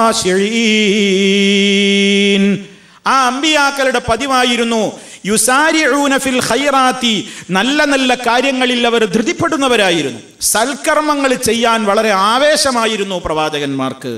ഖാശിഈൻ. ആ അമ്പിയാക്കളുടെ പതിവായിരുന്നു യുസാരിഊന ഫിൽ ഖൈറാത്തി, നല്ല നല്ല കാര്യങ്ങളിൽ അവർ ധൃതിപ്പെടുന്നവരായിരുന്നു. സൽക്കർമ്മങ്ങൾ ചെയ്യാൻ വളരെ ആവേശമായിരുന്നു പ്രവാചകന്മാർക്ക്.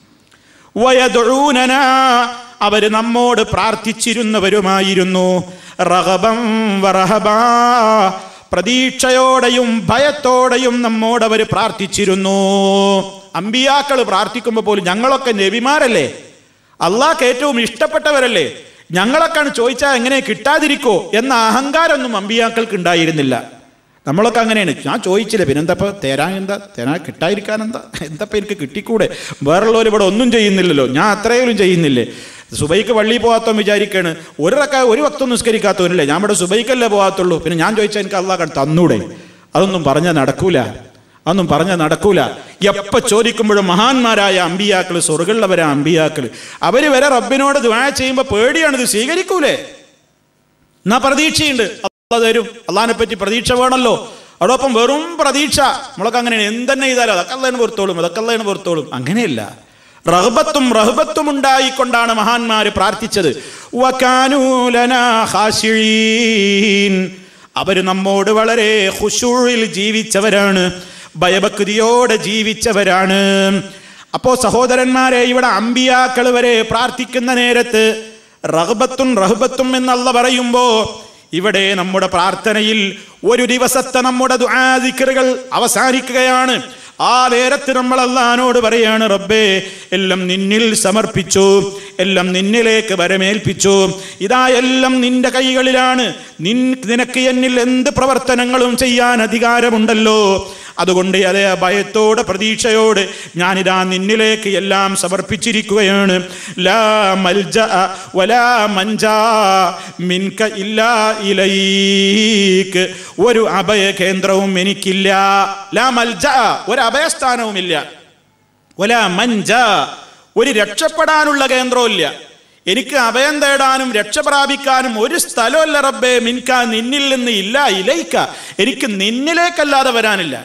വയദഊനനാ, അവർ നമ്മോട് പ്രാർത്ഥിച്ചിരുന്നവരുമായിരുന്നു. റഗബൻ വറഹബാ, പ്രതീക്ഷയോടെയും ഭയത്തോടെയും നമ്മോട് അവർ പ്രാർത്ഥിച്ചിരുന്നു. അമ്പിയാക്കൾ പ്രാർത്ഥിക്കുമ്പോൾ പോലും ഞങ്ങളൊക്കെ നബിമാരല്ലേ, അള്ളാഹ്ക്ക് ഏറ്റവും ഇഷ്ടപ്പെട്ടവരല്ലേ, ഞങ്ങളൊക്കെയാണ് ചോദിച്ചാൽ എങ്ങനെ കിട്ടാതിരിക്കോ എന്ന അഹങ്കാരമൊന്നും അമ്പിയാക്കൾക്ക് ഉണ്ടായിരുന്നില്ല. നമ്മളൊക്കെ അങ്ങനെയാണ്, ഞാൻ ചോദിച്ചില്ല പിന്നെന്തപ്പോൾ തരാൻ, എന്താ തരാൻ, കിട്ടാതിരിക്കാൻ എന്താ, എന്തപ്പോൾ എനിക്ക് കിട്ടിക്കൂടെ, വേറുള്ളവർ ഇവിടെ ഒന്നും ചെയ്യുന്നില്ലല്ലോ, ഞാൻ അത്രയും ചെയ്യുന്നില്ലേ. സുബൈക്ക് പള്ളിയിൽ പോകാത്തവൻ വിചാരിക്കാണ് ഒരു റക്ക ഒരു വക്തം നിസ്കരിക്കാത്തവനല്ലേ, ഞാൻ ഇവിടെ സുബൈക്കല്ലേ പോകാത്തുള്ളൂ, പിന്നെ ഞാൻ ചോദിച്ചാൽ എനിക്ക് അള്ളാഹ് തന്നൂടെ. അതൊന്നും പറഞ്ഞാൽ നടക്കൂല, അതൊന്നും പറഞ്ഞാൽ നടക്കൂല. എപ്പോൾ ചോദിക്കുമ്പോഴും മഹാന്മാരായ അമ്പിയാക്കൾ, സ്വർഗ്ഗമുള്ളവരാ അമ്പിയാക്കൾ, അവർ വരെ റബ്ബിനോട് ദുആ ചെയ്യുമ്പോൾ പേടിയാണ്, ഇത് സ്വീകരിക്കൂലേ എന്നാ പ്രതീക്ഷയുണ്ട്, അള്ളാഹ് തരും. അള്ളാഹിനെ പറ്റി പ്രതീക്ഷ വേണമല്ലോ. അതോടൊപ്പം വെറും പ്രതീക്ഷ നമ്മളൊക്കെ അങ്ങനെയാണ്, എന്തെന്നെ ചെയ്താലും അതൊക്കെ അള്ളാഹിന് പുറത്തോളും, അതൊക്കെ അള്ളാഹിന് പുറത്തോളും. അങ്ങനെയല്ല, റഹ്ബത്തും റഹ്ബത്തും ഉണ്ടായിക്കൊണ്ടാണ് മഹാന്മാര് പ്രാർത്ഥിച്ചത്. വകാനൂ ലനാ ഖാശിഈൻ, അവർ നമ്മോട് വളരെ ഖുശൂഇൽ ജീവിച്ചവരാണ്, ഭയഭക്തിയോടെ ജീവിച്ചവരാണ്. അപ്പോ സഹോദരന്മാരെ, ഇവിടെ അമ്പിയാക്കൾ വരെ പ്രാർത്ഥിക്കുന്ന നേരത്ത് റഹ്ബത്തും റഹ്ബത്തും എന്നല്ല പറയുമ്പോ ഇവിടെ നമ്മുടെ പ്രാർത്ഥനയിൽ ഒരു ദിവസത്തെ നമ്മുടെ ദുആ ദിക്റുകൾ അവസാനിക്കുകയാണ്. ആ നേരത്ത് നമ്മൾ അല്ലാഹുവോട് പറയാണ്, റബ്ബേ എല്ലാം നിന്നിൽ സമർപ്പിച്ചു, എല്ലാം നിന്നിലേക്ക് വരമേൽപ്പിച്ചു, ഇതാ എല്ലാം നിന്റെ കൈകളിലാണ്, നിൻ നിനക്ക് എന്നിൽ എന്ത് പ്രവർത്തനങ്ങളും ചെയ്യാൻ അധികാരമുണ്ടല്ലോ. അതുകൊണ്ട് അതേ ഭയത്തോടെ പ്രതീക്ഷയോട് ഞാനിതാ നിന്നിലേക്ക് എല്ലാം സമർപ്പിച്ചിരിക്കുകയാണ്. ലാ മൽജഅ വലാ മൻജാ മിൻക ഇല്ലാ ഇലൈക, ഒരു അഭയ കേന്ദ്രവും എനിക്കില്ല. ലാ മൽജഅ, ഒരു അഭയസ്ഥാനവുമില്ല. വലാ മൻജാ, ഒരു രക്ഷപ്പെടാനുള്ള കേന്ദ്രവും ഇല്ല. എനിക്ക് അഭയം തേടാനും രക്ഷപ്രാപിക്കാനും ഒരു സ്ഥലമല്ല റബ്ബേ, മിൻക, നിന്നിൽ നിന്ന്, ഇല്ല ഇലൈക, എനിക്ക് നിന്നിലേക്കല്ലാതെ വരാനില്ല.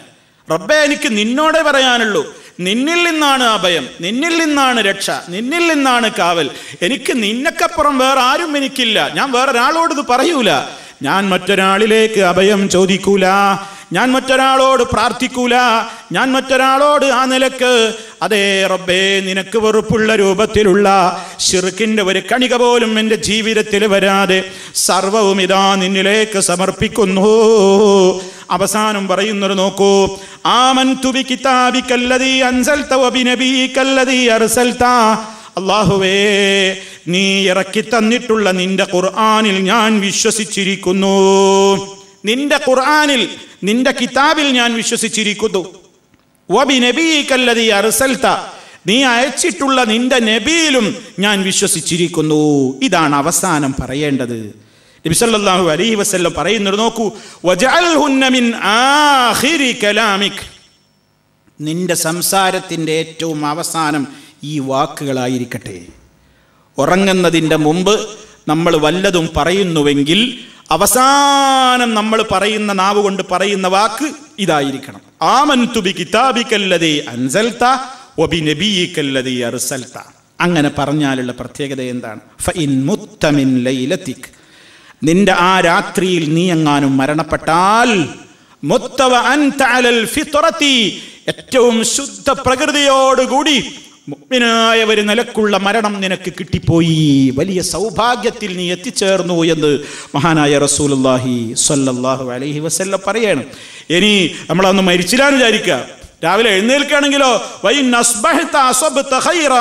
റബ്ബേ എനിക്ക് നിന്നോടേ പറയാനുള്ളൂ, നിന്നിൽ നിന്നാണ് അഭയം, നിന്നിൽ നിന്നാണ് രക്ഷ, നിന്നിൽ നിന്നാണ് കാവൽ. എനിക്ക് നിന്നക്കപ്പുറം വേറെ ആരും എനിക്കില്ല. ഞാൻ വേറൊരാളോട് ഇത് പറയൂല, ഞാൻ മറ്റൊരാളിലേക്ക് അഭയം ചോദിക്കൂല, ഞാൻ മറ്റൊരാളോട് പ്രാർത്ഥിക്കൂല, ഞാൻ മറ്റൊരാളോട് ആ നിലക്ക് അതേ റബ്ബേ നിനക്ക് വെറുപ്പുള്ള രൂപത്തിലുള്ള ശിർക്കിന്റെ ഒരു കണിക പോലും എൻ്റെ ജീവിതത്തിൽ വരാതെ സർവവും ഇതാ നിന്നിലേക്ക് സമർപ്പിക്കുന്നു. അവസാനം പറയുന്നത് നോക്കൂ, ആമൻതു ബി കിതാബികല്ലദീ അൻസൽത വബി നബിയികല്ലദീ അർസൽത. അല്ലാഹുവേ, നീ ഇറക്കി തന്നിട്ടുള്ള നിന്റെ ഖുർആനിൽ ഞാൻ വിശ്വസിച്ചിരിക്കുന്നു, നിന്റെ ഖുർആനിൽ നിന്റെ കിതാബിൽ ഞാൻ വിശ്വസിച്ചിരിക്കുന്നു. വബി നബിയികല്ലദീ അർസൽത, നീ അയച്ചിട്ടുള്ള നിന്റെ നബിയിലും ഞാൻ വിശ്വസിച്ചിരിക്കുന്നു. ഇതാണ് അവസാനം പറയേണ്ടത്. നബി സല്ലല്ലാഹു അലൈഹി വസല്ലം പറയുന്നത് നോക്കൂ, വജഅൽഹുന്ന മിൻ ആഖിരി കലാമിക്, നിന്റെ സംസാരത്തിൻ്റെ ഏറ്റവും അവസാനം ഈ വാക്കുകളായിരിക്കട്ടെ. ഉറങ്ങുന്നതിൻ്റെ മുമ്പ് നമ്മൾ വല്ലതും പറയുന്നുവെങ്കിൽ അവസാനം നമ്മൾ പറയുന്ന നാവ് കൊണ്ട് പറയുന്ന വാക്ക് ഇതായിരിക്കണം, ആമൻതു ബി കിതാബികല്ലദീ അൻസൽത വബി നബിയികല്ലദീ അർസൽത. അങ്ങനെ പറഞ്ഞാലുള്ള പ്രത്യേകത എന്താണ്? ഫഇൻ മുത്ത മിൻ ലൈലതിക്, നിന്റെ ആ രാത്രിയിൽ നീ എങ്ങാനും മരണപ്പെട്ടാൽ, മുത്തവ അൻത അലൽ ഫിത്രതി, ഏറ്റവും ശുദ്ധ പ്രകൃതിയോടുകൂടി മുഅ്മിനായ ഒരു നിലക്കുള്ള മരണം നിനക്ക് കിട്ടിപ്പോയി, വലിയ സൗഭാഗ്യത്തിൽ നീ എത്തിച്ചേർന്നു എന്ന് മഹാനായ റസൂലുള്ളാഹി സ്വല്ലല്ലാഹു അലൈഹി വസല്ലം പറയാണ്. ഇനി നമ്മളൊന്ന് മരിച്ചില്ലാന്ന് വിചാരിക്കുക, രാവിലെ എഴുന്നേൽക്കുകയാണെങ്കിലോ വൈൻ അസ്ബഹത അസബ്ത ഖൈറാ,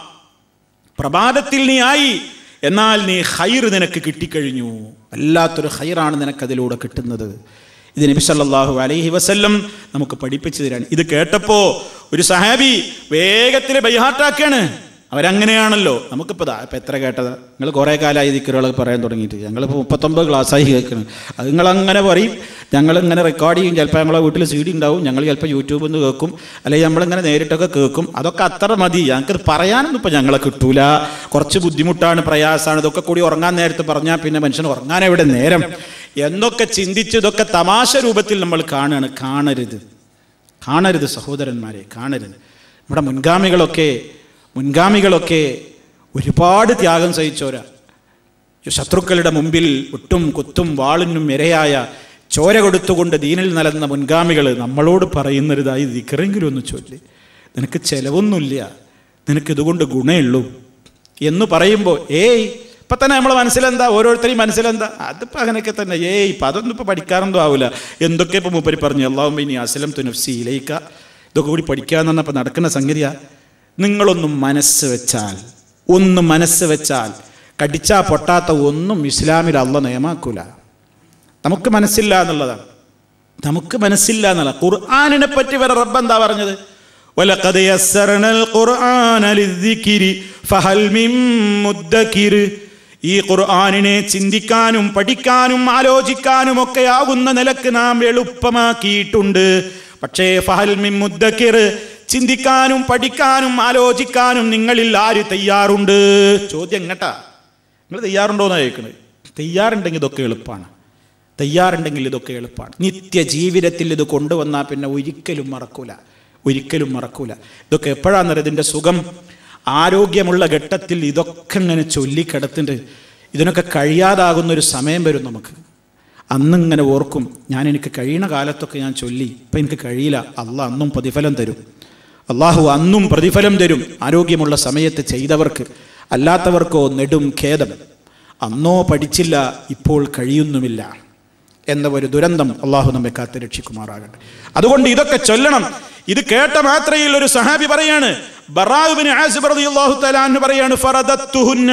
പ്രഭാതത്തിൽ നീ ആയി, എന്നാൽ നീ ഖൈർ നിനക്ക് കിട്ടിക്കഴിഞ്ഞു, വല്ലാത്തൊരു ഖൈറാണ് നിനക്കതിലൂടെ കിട്ടുന്നത്. ഇത് നബി സല്ലല്ലാഹു അലൈഹി വസല്ലം നമുക്ക് പഠിപ്പിച്ചു തരാണ്. ഇത് കേട്ടപ്പോൾ ഒരു സഹാബി വേഗത്തിൽ ബൈഹാർട്ടാക്കാണ്. അവരങ്ങനെയാണല്ലോ. നമുക്കിപ്പോൾ ഇതാ ഇപ്പം എത്ര കേട്ടത്, നിങ്ങൾ കുറേ കാലമായി ദിക്റുകളൊക്കെ പറയാൻ തുടങ്ങിയിട്ട്, ഞങ്ങളിപ്പോൾ മുപ്പത്തൊമ്പത് ക്ലാസ്സായി കേൾക്കണം. അത് നിങ്ങളങ്ങനെ പറയും, ഞങ്ങളിങ്ങനെ റെക്കോർഡ് ചെയ്യും. ചിലപ്പോൾ ഞങ്ങളെ വീട്ടിൽ സി ഡി ഉണ്ടാവും, ഞങ്ങൾ ചിലപ്പോൾ യൂട്യൂബിൽ നിന്ന് കേൾക്കും, അല്ലെങ്കിൽ നമ്മളിങ്ങനെ നേരിട്ടൊക്കെ കേൾക്കും. അതൊക്കെ അത്ര മതി, ഞങ്ങൾക്കത് പറയാനൊന്നും ഇപ്പോൾ ഞങ്ങളെ കിട്ടൂല, കുറച്ച് ബുദ്ധിമുട്ടാണ്, പ്രയാസമാണ്. ഇതൊക്കെ കൂടി ഉറങ്ങാൻ നേരത്ത് പറഞ്ഞാൽ പിന്നെ മനുഷ്യന് ഉറങ്ങാൻ എവിടെ നേരം എന്നൊക്കെ ചിന്തിച്ച് ഇതൊക്കെ തമാശ രൂപത്തിൽ നമ്മൾ കാണുകയാണ്. കാണരുത്, കാണരുത് സഹോദരന്മാരെ, കാണരുത്. നമ്മുടെ മുൻഗാമികളൊക്കെ മുൻഗാമികളൊക്കെ ഒരുപാട് ത്യാഗം സഹിച്ചോരാ. ശത്രുക്കളുടെ മുമ്പിൽ ഒട്ടും കുത്തും വാളിനും ഇരയായ ചോര കൊടുത്തുകൊണ്ട് ദീനിൽ നിലനിന്ന മുൻഗാമികൾ നമ്മളോട് പറയുന്നൊരിതായി ദിക്റെങ്കിലും ഒന്ന് ചൊല്ലി, നിനക്ക് ചിലവൊന്നുമില്ല, നിനക്കിതുകൊണ്ട് ഗുണമുള്ളൂ എന്ന് പറയുമ്പോൾ ഏയ് ഇപ്പം തന്നെ നമ്മളെ മനസ്സിലെന്താ, ഓരോരുത്തരെയും മനസ്സിലെന്താ, അതിപ്പോൾ അങ്ങനെയൊക്കെ തന്നെ, ഏയ് ഇപ്പം അതൊന്നും ഇപ്പോൾ പഠിക്കാറൊന്നും ആവില്ല. എന്തൊക്കെ ഇപ്പോൾ മൂപ്പര് പറഞ്ഞു, അല്ലാഹുമ്മ ഇനി അസ്ലം തു നഫ്സി ഇലൈക, ഇതൊക്കെ കൂടി പഠിക്കാന്ന് പറഞ്ഞപ്പോൾ നടക്കുന്ന സംഗതിയാ. നിങ്ങളൊന്നും മനസ്സ് വെച്ചാൽ, ഒന്ന് മനസ്സ് വെച്ചാൽ കടിച്ചാൽ പൊട്ടാത്ത ഒന്നും ഇസ്ലാമിൽ അള്ളാഹ് നിയമാക്കൂല. നമുക്ക് മനസ്സില്ല എന്നുള്ളതാണ്, നമുക്ക് മനസ്സില്ല എന്നുള്ള. ഖുർആനിനെ പറ്റി വരെ റബ്ബ് എന്താ പറഞ്ഞത്? വലഖദ് യസ്സർനൽ ഖുർആന ലിദ്ദിക്രി ഫഹൽ മിൻ മുദ്ദക്കിർ. ഈ ഖുർആനിനെ ചിന്തിക്കാനും പഠിക്കാനും ആലോചിക്കാനും ഒക്കെ ആകുന്ന നിലക്ക് നാം എളുപ്പമാക്കിയിട്ടുണ്ട്. പക്ഷേ ഫഹൽ മിൻ മുദ്ദക്കിർ, ചിന്തിക്കാനും പഠിക്കാനും ആലോചിക്കാനും നിങ്ങളിൽ ആര് തയ്യാറുണ്ട്? ചോദ്യം എങ്ങട്ടാ? നിങ്ങൾ തയ്യാറുണ്ടോയെന്ന് ചോദിക്കുന്നത്. തയ്യാറുണ്ടെങ്കിൽ ഇതൊക്കെ എളുപ്പമാണ്, തയ്യാറുണ്ടെങ്കിൽ ഇതൊക്കെ എളുപ്പമാണ്. നിത്യജീവിതത്തിൽ ഇത് കൊണ്ടുവന്നാൽ പിന്നെ ഒരിക്കലും മറക്കൂല, ഒരിക്കലും മറക്കൂല. ഇതൊക്കെ എപ്പോഴാണെന്നറിയാം ഇതിൻ്റെ സുഖം? ആരോഗ്യമുള്ള ഘട്ടത്തിൽ ഇതൊക്കെ ഇങ്ങനെ ചൊല്ലിക്കിടത്തിട്ട് ഇതിനൊക്കെ കഴിയാതാകുന്നൊരു സമയം വരും നമുക്ക്. അന്നിങ്ങനെ ഓർക്കും, ഞാൻ എനിക്ക് കഴിയുന്ന കാലത്തൊക്കെ ഞാൻ ചൊല്ലി, ഇപ്പം എനിക്ക് കഴിയില്ല. അള്ളാഹ് അന്നും പ്രതിഫലം തരും, അള്ളാഹു അന്നും പ്രതിഫലം തരും. ആരോഗ്യമുള്ള സമയത്ത് ചെയ്തവർക്ക്, അല്ലാത്തവർക്കോ നെടും ഖേദം. അന്നോ പഠിച്ചില്ല, ഇപ്പോൾ കഴിയുന്നുമില്ല എന്ന ഒരു ദുരന്തം അള്ളാഹു നമ്മെ കാത്ത് രക്ഷിക്കുമാറാകട്ടെ. അതുകൊണ്ട് ഇതൊക്കെ ചൊല്ലണം. ഇത് കേട്ട മാത്രയിൽ ഒരു സഹാബി പറയാണ്, ബറാഉ ഇബ്നു ആസിബ് റളിയല്ലാഹു തആല അൻഹു പറയാണ്, ഫറദത്തുഹുന്ന,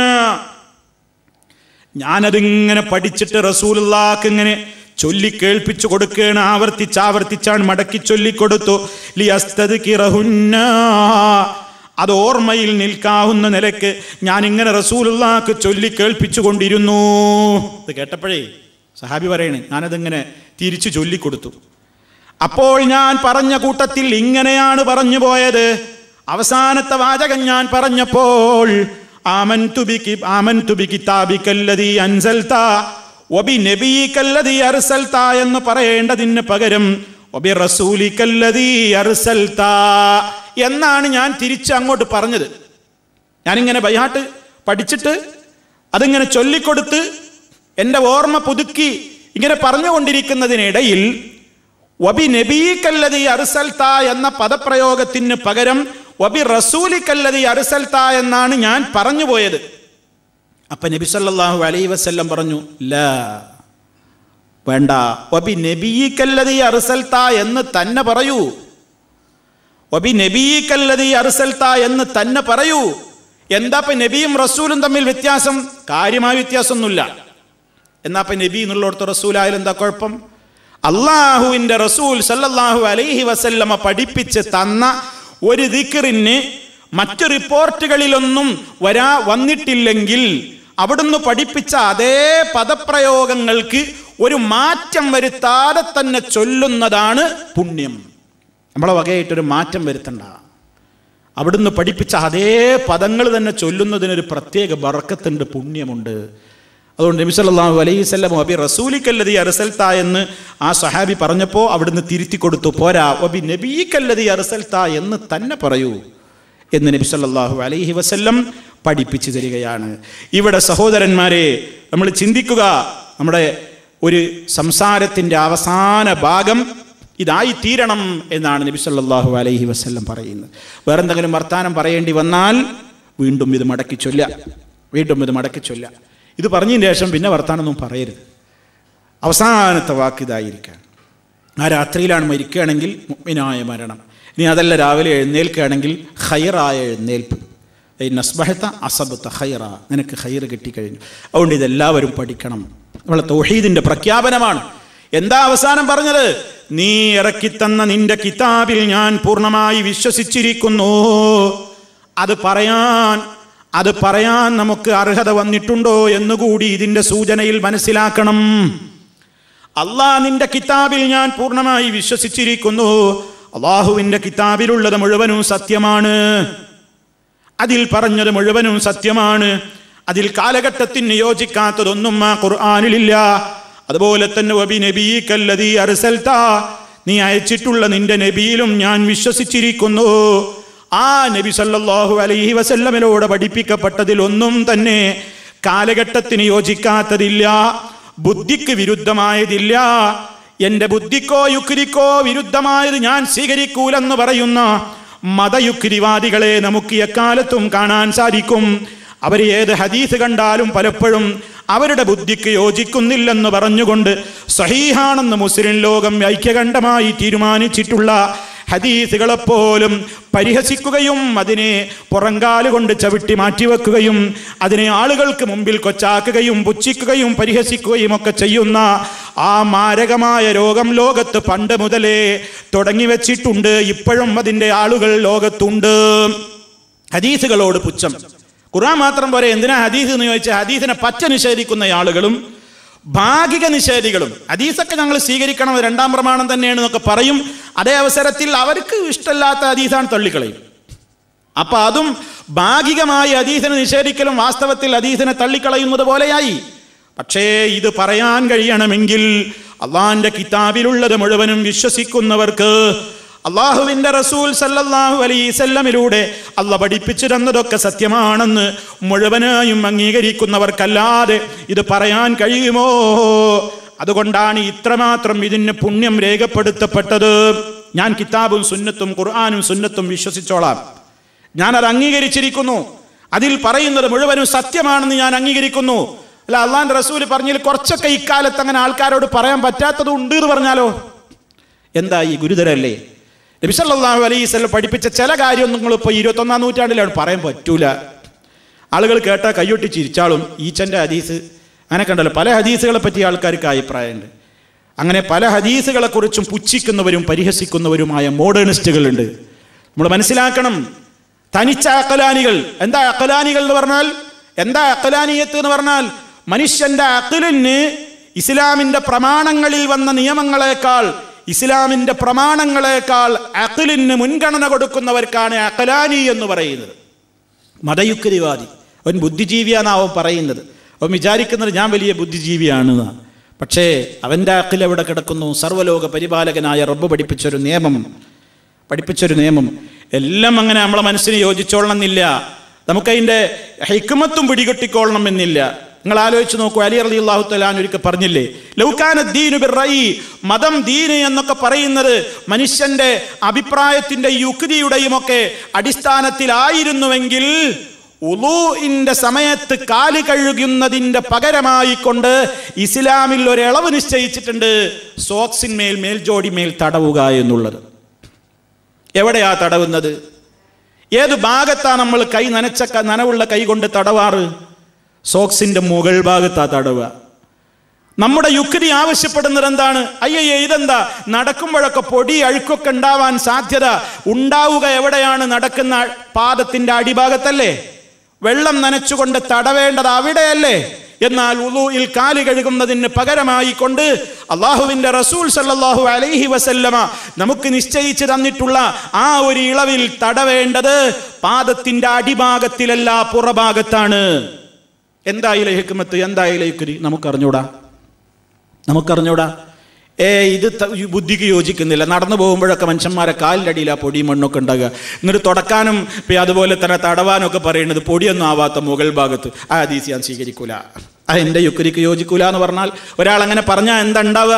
ഞാനതിങ്ങനെ പഠിച്ചിട്ട് റസൂലുള്ളാഹിക്ക് ഇങ്ങനെ ചൊല്ലി കേൾപ്പിച്ചു കൊടുക്കുകയാണ്. ആവർത്തിച്ച് ആവർത്തിച്ചാണ് മടക്കി ചൊല്ലിക്കൊടുത്തു. ലിയസ്തദ്കിറഹുന്ന, അത് ഓർമ്മയിൽ നിൽക്കാവുന്ന നിലക്ക് ഞാൻ ഇങ്ങനെ റസൂലുള്ളാഹിക്ക് ചൊല്ലി കേൾപ്പിച്ചു കൊണ്ടിരുന്നു. ഇത് കേട്ടപ്പോഴേ സഹാബി പറയണേ, ഞാനതിങ്ങനെ തിരിച്ചു ചൊല്ലിക്കൊടുത്തു. അപ്പോൾ ഞാൻ പറഞ്ഞ കൂട്ടത്തിൽ ഇങ്ങനെയാണ് പറഞ്ഞു പോയത്. അവസാനത്തെ വാചകം ഞാൻ പറഞ്ഞപ്പോൾ ആമൻതു ബികി ആമൻതു ബികിതാബികല്ലദീ അൻസൽത വബി നബിയികല്ലദീ അർസൽത എന്ന് പറയേണ്ടതിന് പകരം വബിറസൂലിക്കല്ലദീ അർസൽത എന്നാണ് ഞാൻ തിരിച്ച് അങ്ങോട്ട് പറഞ്ഞത്. ഞാനിങ്ങനെ ബൈഹാട്ട് പഠിച്ചിട്ട് അതിങ്ങനെ ചൊല്ലിക്കൊടുത്ത് എൻ്റെ ഓർമ്മ പുതുക്കി ഇങ്ങനെ പറഞ്ഞുകൊണ്ടിരിക്കുന്നതിനിടയിൽ വബി നബീക്കല്ലദീ അർസൽത എന്ന പദപ്രയോഗത്തിന് പകരം വബി റസൂലിക്കല്ലദീ അർസൽത എന്നാണ് ഞാൻ പറഞ്ഞു പോയത്. അപ്പൊ നബി സല്ലല്ലാഹു അലൈഹി വസല്ലം പറഞ്ഞു, ലാ, വേണ്ട, വബി നബിയിക്കല്ലദീ അർസൽത എന്ന് തന്നെ പറയൂ. വബി നബിയിക്കല്ലദീ അർസൽത എന്ന് തന്നെ പറയൂ. എന്താ ഇപ്പൊ നബിയും റസൂലും തമ്മിൽ വ്യത്യാസം? കാര്യമായ വ്യത്യാസമൊന്നുമില്ല. എന്നാ ഇപ്പൊ നബി എന്നുള്ളടത്ത് റസൂലായാലും എന്താ കുഴപ്പം? അള്ളാഹുവിന്റെ റസൂൽ സല്ലല്ലാഹു അലൈഹി വസല്ലമ പഠിപ്പിച്ച് തന്ന ഒരു ദിക്റിന് മറ്റു റിപ്പോർട്ടുകളിലൊന്നും വരാ വന്നിട്ടില്ലെങ്കിൽ അവിടുന്ന് പഠിപ്പിച്ച അതേ പദപ്രയോഗങ്ങൾക്ക് ഒരു മാറ്റം വരുത്താതെ തന്നെ ചൊല്ലുന്നതാണ് പുണ്യം. നമ്മളെ വകയായിട്ടൊരു മാറ്റം വരുത്തണ്ട. അവിടുന്ന് പഠിപ്പിച്ച അതേ പദങ്ങൾ തന്നെ ചൊല്ലുന്നതിനൊരു പ്രത്യേക ബർക്കത്തുണ്ട്, പുണ്യമുണ്ട്. അതുകൊണ്ട് നബി സല്ലല്ലാഹു അലൈഹി വസല്ലം വബി റസൂലിക്കല്ലദീ അർസൽത എന്ന് ആ സഹാബി പറഞ്ഞപ്പോൾ അവിടുന്ന് തിരുത്തി കൊടുത്തു. പോരാ, വബി നബിയിക്കല്ലദീ അർസൽത എന്ന് തന്നെ പറയൂ എന്ന് നബി സല്ലല്ലാഹു അലൈഹി വസല്ലം പഠിപ്പിച്ചു തരികയാണ്. ഇവിടെ സഹോദരന്മാരെ, നമ്മൾ ചിന്തിക്കുക, നമ്മുടെ ഒരു സംസാരത്തിൻ്റെ അവസാന ഭാഗം ഇതായി തീരണം എന്നാണ് നബി സല്ലല്ലാഹു അലൈഹി വസല്ലം പറയുന്നത്. വേറെന്തെങ്കിലും വർത്താനം പറയേണ്ടി വന്നാൽ വീണ്ടും ഇത് മടക്കി ചൊല്ല, വീണ്ടും ഇത് മടക്കി ചൊല്ല. ഇത് പറഞ്ഞതിന് ശേഷം പിന്നെ വർത്താനമൊന്നും പറയരുത്. അവസാനത്തെ വാക്ക് ഇതായിരിക്കാൻ. ആ രാത്രിയിലാണ് മരിക്കുകയാണെങ്കിൽ മുഅ്മിനായ മരണം. ഇനി അതല്ല, രാവിലെ എഴുന്നേൽക്കുകയാണെങ്കിൽ ഖൈറായ എഴുന്നേൽപ്പ്. നസ്ബഹത അസബത്ത ഖൈറ, നിനക്ക് ഖൈർ കിട്ടിക്കഴിഞ്ഞു. അതുകൊണ്ട് ഇതെല്ലാവരും പഠിക്കണം. നമ്മളെ തൗഹീദിന്റെ പ്രഖ്യാപനമാണ്. എന്താ അവസാനം പറഞ്ഞത്? നീ ഇറക്കിത്തന്ന നിന്റെ കിതാബിൽ ഞാൻ പൂർണ്ണമായി വിശ്വസിച്ചിരിക്കുന്നു. അത് പറയാൻ അത് പറയാൻ നമുക്ക് അർഹത വന്നിട്ടുണ്ടോ എന്നുകൂടി ഇതിന്റെ സൂചനയിൽ മനസ്സിലാക്കണം. അല്ലാഹ് നിന്റെ കിതാബിൽ ഞാൻ പൂർണ്ണമായി വിശ്വസിച്ചിരിക്കുന്നു. അള്ളാഹുവിന്റെ കിതാബിലുള്ളത് മുഴുവനും സത്യമാണ്. അതിൽ പറഞ്ഞത് മുഴുവനും സത്യമാണ്. അതിൽ കാലഘട്ടത്തിന് യോജിക്കാത്തതൊന്നും ആ ഖുർആനിലില്ല. അതുപോലെ തന്നെ വബി നബിയിക്കല്ലദീ അർസൽത, നീ അയച്ചിട്ടുള്ള നിന്റെ നബിയിലും ഞാൻ വിശ്വസിച്ചിരിക്കുന്നു. ആ നബി സല്ലല്ലാഹു അലൈഹി വസല്ലമയോട് പഠിപ്പിക്കപ്പെട്ടതിൽ ഒന്നും തന്നെ കാലഘട്ടത്തിന് യോജിക്കാത്തതില്ല, ബുദ്ധിക്ക് വിരുദ്ധമായതില്ല. എൻ്റെ ബുദ്ധിക്കോ യുക്തിക്കോ വിരുദ്ധമായത് ഞാൻ സ്വീകരിക്കൂലെന്ന് പറയുന്ന മതയുക്തിവാദികളെ നമുക്ക് എക്കാലത്തും കാണാൻ സാധിക്കും. അവർ ഏത് ഹദീസ് കണ്ടാലും പലപ്പോഴും അവരുടെ ബുദ്ധിക്ക് യോജിക്കുന്നില്ലെന്ന് പറഞ്ഞുകൊണ്ട് സഹീഹാണെന്ന് മുസ്ലിം ലോകം ഐക്യകണ്ഠമായി തീരുമാനിച്ചിട്ടുള്ള ഹദീസുകളെപ്പോലും പരിഹസിക്കുകയും അതിനെ പുറങ്കാലുകൊണ്ട് ചവിട്ടി മാറ്റിവെക്കുകയും അതിനെ ആളുകൾക്ക് മുമ്പിൽ കൊച്ചാക്കുകയും പുച്ഛിക്കുകയും പരിഹസിക്കുകയും ഒക്കെ ചെയ്യുന്ന ആ മാരകമായ രോഗം ലോകത്ത് പണ്ട് മുതലേ തുടങ്ങി വെച്ചിട്ടുണ്ട്. ഇപ്പോഴും അതിൻ്റെ ആളുകൾ ലോകത്തുണ്ട്. ഹദീസുകളോട് പുച്ഛം. ഖുർആൻ മാത്രം പോരെ, എന്തിനാ ഹദീസ് എന്ന് ചോദിച്ചാൽ ഹദീസിനെ പച്ച നിഷേധിക്കുന്ന ആളുകളും ഭാഗിക നിഷേധികളും ഹദീസൊക്കെ ഞങ്ങൾ സ്വീകരിക്കണം, രണ്ടാം പ്രമാണം തന്നെയാണ് എന്നൊക്കെ പറയും. അതേ അവസരത്തിൽ അവർക്ക് ഇഷ്ടമില്ലാത്ത ഹദീസാണ് തള്ളിക്കളയും. അപ്പൊ അതും ഭാഗികമായി ഹദീസിനെ നിഷേധിക്കലും വാസ്തവത്തിൽ ഹദീസിനെ തള്ളിക്കളയുന്നത് പോലെയായി. പക്ഷേ ഇത് പറയാൻ കഴിയണമെങ്കിൽ അള്ളാഹിന്റെ കിതാബിലുള്ളത് മുഴുവനും വിശ്വസിക്കുന്നവർക്ക് അള്ളാഹുവിന്റെ റസൂൽ സല്ലല്ലാഹു അലൈഹി വസല്ലമിലൂടെ അള്ളാഹ് പഠിപ്പിച്ചു തന്നതൊക്കെ സത്യമാണെന്ന് മുഴുവനായും അംഗീകരിക്കുന്നവർക്കല്ലാതെ ഇത് പറയാൻ കഴിയുമോ? അതുകൊണ്ടാണ് ഇത്രമാത്രം ഇതിന് പുണ്യം രേഖപ്പെടുത്തപ്പെട്ടത്. ഞാൻ കിതാബും സുന്നത്തും ഖുർആനും സുന്നത്തും വിശ്വസിച്ചോളാം, ഞാനത് അംഗീകരിച്ചിരിക്കുന്നു. അതിൽ പറയുന്നത് മുഴുവനും സത്യമാണെന്ന് ഞാൻ അംഗീകരിക്കുന്നു. അല്ല, അള്ളാഹിന്റെ റസൂൽ പറഞ്ഞതിൽ കുറച്ചൊക്കെ ഇക്കാലത്ത് അങ്ങനെ ആൾക്കാരോട് പറയാൻ പറ്റാത്തത് ഉണ്ട് എന്ന് പറഞ്ഞാലോ എന്താ ഈ ഗുരുതരല്ലേ? നബി സല്ലല്ലാഹു അലൈഹി വസല്ലം പഠിപ്പിച്ച ചില കാര്യം നിങ്ങളിപ്പോൾ ഇരുപത്തൊന്നാം നൂറ്റാണ്ടിലാണ് പറയാൻ പറ്റൂല. ആളുകൾ കേട്ടാൽ കയ്യൊട്ടി ചിരിച്ചാളും. ഈച്ചൻ്റെ ഹദീസ് അങ്ങനെ കണ്ടല്ലോ, പല ഹദീസുകളെ പറ്റി ആൾക്കാർക്ക് അഭിപ്രായമുണ്ട്. അങ്ങനെ പല ഹദീസുകളെക്കുറിച്ചും പുച്ഛിക്കുന്നവരും പരിഹസിക്കുന്നവരുമായ മോഡേണിസ്റ്റുകളുണ്ട്. നമ്മൾ മനസ്സിലാക്കണം, തനിച്ച അഖലാനികൾ. എന്താ അഖലാനികൾ എന്ന് പറഞ്ഞാൽ? എന്താ അഖലാനിയത്ത് എന്ന് പറഞ്ഞാൽ? മനുഷ്യന്റെ അഖലിന് ഇസ്ലാമിന്റെ പ്രമാണങ്ങളിൽ വന്ന നിയമങ്ങളെക്കാൾ ഇസ്ലാമിന്റെ പ്രമാണങ്ങളെക്കാൾ അഖലിന് മുൻഗണന കൊടുക്കുന്നവർക്കാണ് അഖലാനി എന്ന് പറയുന്നത്. മതയുക്തിവാദി, അവൻ ബുദ്ധിജീവിയാണെന്ന് അവൻ പറയുന്നത്. അവൻ വിചാരിക്കുന്നത് ഞാൻ വലിയ ബുദ്ധിജീവിയാണെന്നാണ്. പക്ഷേ അവൻ്റെ അഖിൽ എവിടെ കിടക്കുന്നു? സർവ്വലോക പരിപാലകനായ റബ്ബ് പഠിപ്പിച്ചൊരു നിയമം പഠിപ്പിച്ചൊരു നിയമം എല്ലാം അങ്ങനെ നമ്മളെ മനസ്സിന് യോജിച്ചോളണം എന്നില്ല. നമുക്കതിൻ്റെ ഹിക്മത്തും പിടികെട്ടിക്കൊള്ളണം എന്നില്ല. നിങ്ങൾ ആലോചിച്ച് നോക്കൂ, അലി റളിയല്ലാഹു തആല അൻഹു ഒരിക്കൽ പറഞ്ഞില്ലേ, ലൗകാന ദീനു ബിർറഈ, മതം ദീന് എന്നൊക്കെ പറയുന്നത് മനുഷ്യന്റെ അഭിപ്രായത്തിന്റെ യുക്തിയുടെയും ഒക്കെ അടിസ്ഥാനത്തിലായിരുന്നുവെങ്കിൽ ഉളൂഇന്റെ സമയത്ത് കാല് കഴുകുന്നതിന്റെ പകരമായി കൊണ്ട് ഇസ്ലാമിൽ ഒരു ഇളവ് നിശ്ചയിച്ചിട്ടുണ്ട്, സോക്സിന്മേൽ മേൽജോടി മേൽ തടവുക എന്നുള്ളത്. എവിടെയാ തടവുന്നത്? ഏത് ഭാഗത്താ നമ്മൾ കൈ നനച്ച നനവുള്ള കൈ കൊണ്ട് തടവാറ്? സോക്സിന്റെ മുകൾ ഭാഗത്താ തടവുക. നമ്മുടെ യുക്തി ആവശ്യപ്പെടുന്നത് എന്താണ്? അയ്യയ്യ ഇതെന്താ, നടക്കുമ്പോഴൊക്കെ പൊടി അഴുക്കൊക്കെ ഉണ്ടാവാൻ സാധ്യത ഉണ്ടാവുക എവിടെയാണ്? നടക്കുന്ന പാദത്തിന്റെ അടിഭാഗത്തല്ലേ? വെള്ളം നനച്ചുകൊണ്ട് തടവേണ്ടത് അവിടെയല്ലേ? എന്നാൽ വുളൂഇൽ കാല് കഴുകുന്നതിന് പകരമായി കൊണ്ട് അള്ളാഹുവിന്റെ റസൂൽ സല്ലല്ലാഹു അലൈഹി വസല്ലമ നമുക്ക് നിശ്ചയിച്ചു തന്നിട്ടുള്ള ആ ഒരു ഇളവിൽ തടവേണ്ടത് പാദത്തിന്റെ അടിഭാഗത്തിലല്ല, പുറഭാഗത്താണ്. എന്തായാലും ഹിക്മത്ത്, എന്തായാലും യുക്തി നമുക്കറിഞ്ഞൂടാ നമുക്കറിഞ്ഞൂടാ ഏ ഇത് ബുദ്ധിക്ക് യോജിക്കുന്നില്ല. നടന്നു പോകുമ്പോഴൊക്കെ മനുഷ്യന്മാരെ കാലിൻ്റെ അടിയിൽ ആ പൊടി മണ്ണൊക്കെ ഉണ്ടാകുക. എന്നിട്ട് തുടക്കാനും അതുപോലെ തന്നെ തടവാനൊക്കെ പറയുന്നത് പൊടിയൊന്നും ആവാത്ത മുകൾ ഭാഗത്ത്. ആ ഹദീസ് ഞാൻ സ്വീകരിക്കൂല, ആ എൻ്റെ യുക്തിക്ക് യോജിക്കൂല എന്ന് പറഞ്ഞാൽ ഒരാൾ അങ്ങനെ പറഞ്ഞാൽ എന്താ ഉണ്ടാവുക?